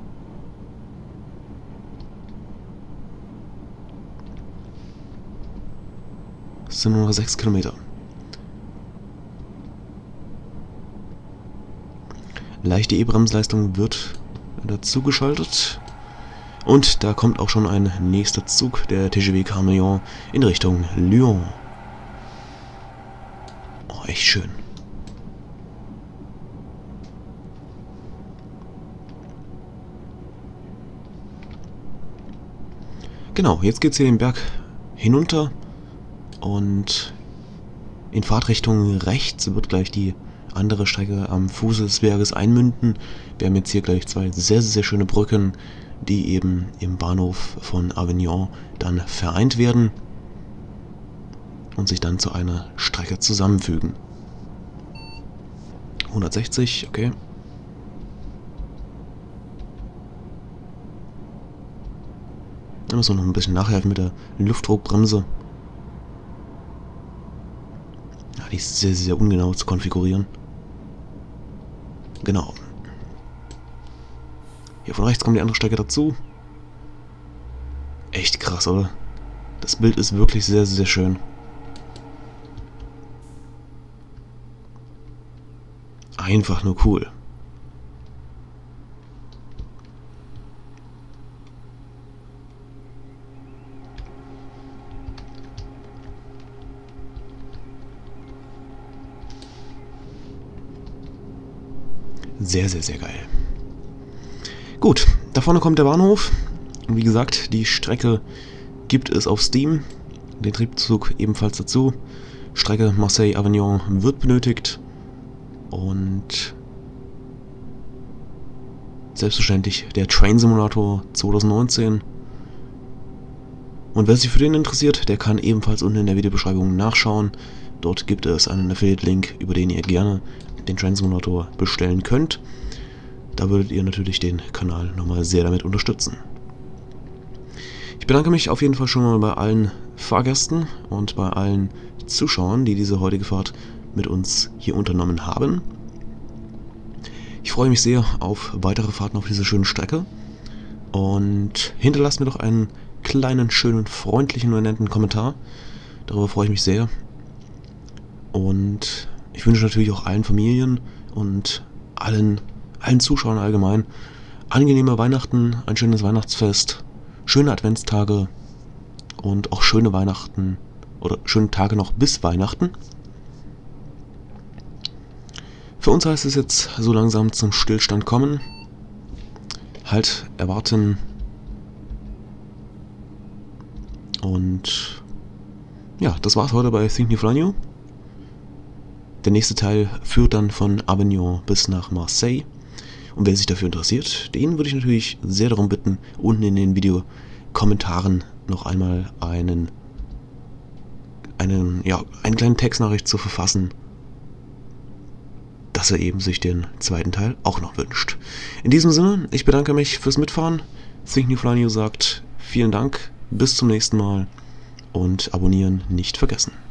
Es sind nur noch 6 Kilometer. Leichte E-Bremsleistung wird dazugeschaltet. Und da kommt auch schon ein nächster Zug, der TGV Carmillon, in Richtung Lyon. Oh, echt schön. Genau, jetzt geht es hier den Berg hinunter und in Fahrtrichtung rechts wird gleich die andere Strecke am Fuße des Berges einmünden. Wir haben jetzt hier gleich 2 sehr, sehr schöne Brücken, die eben im Bahnhof von Avignon dann vereint werden und sich dann zu einer Strecke zusammenfügen. 160, okay. Da müssen wir noch ein bisschen nachhelfen mit der Luftdruckbremse. Ja, die ist sehr, sehr ungenau zu konfigurieren. Genau. Hier von rechts kommt die andere Strecke dazu. Echt krass, oder? Das Bild ist wirklich sehr, sehr schön. Einfach nur cool. Sehr, sehr, sehr geil. Gut, da vorne kommt der Bahnhof. Und wie gesagt, die Strecke gibt es auf Steam. Den Triebzug ebenfalls dazu. Strecke Marseille-Avignon wird benötigt. Und selbstverständlich der Train Simulator 2019. Und wer sich für den interessiert, der kann ebenfalls unten in der Videobeschreibung nachschauen. Dort gibt es einen Affiliate-Link, über den ihr gerne den Train Simulator bestellen könnt. Da würdet ihr natürlich den Kanal nochmal sehr damit unterstützen. Ich bedanke mich auf jeden Fall schon mal bei allen Fahrgästen und bei allen Zuschauern, die diese heutige Fahrt mit uns hier unternommen haben. Ich freue mich sehr auf weitere Fahrten auf dieser schönen Strecke und hinterlasst mir doch einen kleinen, schönen, freundlichen und netten Kommentar. Darüber freue ich mich sehr. Und ich wünsche natürlich auch allen Familien und allen Zuschauern allgemein angenehme Weihnachten, ein schönes Weihnachtsfest, schöne Adventstage und auch schöne Weihnachten oder schöne Tage noch bis Weihnachten. Für uns heißt es jetzt so langsam zum Stillstand kommen, halt erwarten und ja, das war's heute bei Think New Fly New. Der nächste Teil führt dann von Avignon bis nach Marseille. Und wer sich dafür interessiert, den würde ich natürlich sehr darum bitten, unten in den Videokommentaren noch einmal einen eine kleine Textnachricht zu verfassen, dass er eben sich den zweiten Teil auch noch wünscht. In diesem Sinne, ich bedanke mich fürs Mitfahren. Think New Fly New sagt vielen Dank, bis zum nächsten Mal und abonnieren nicht vergessen.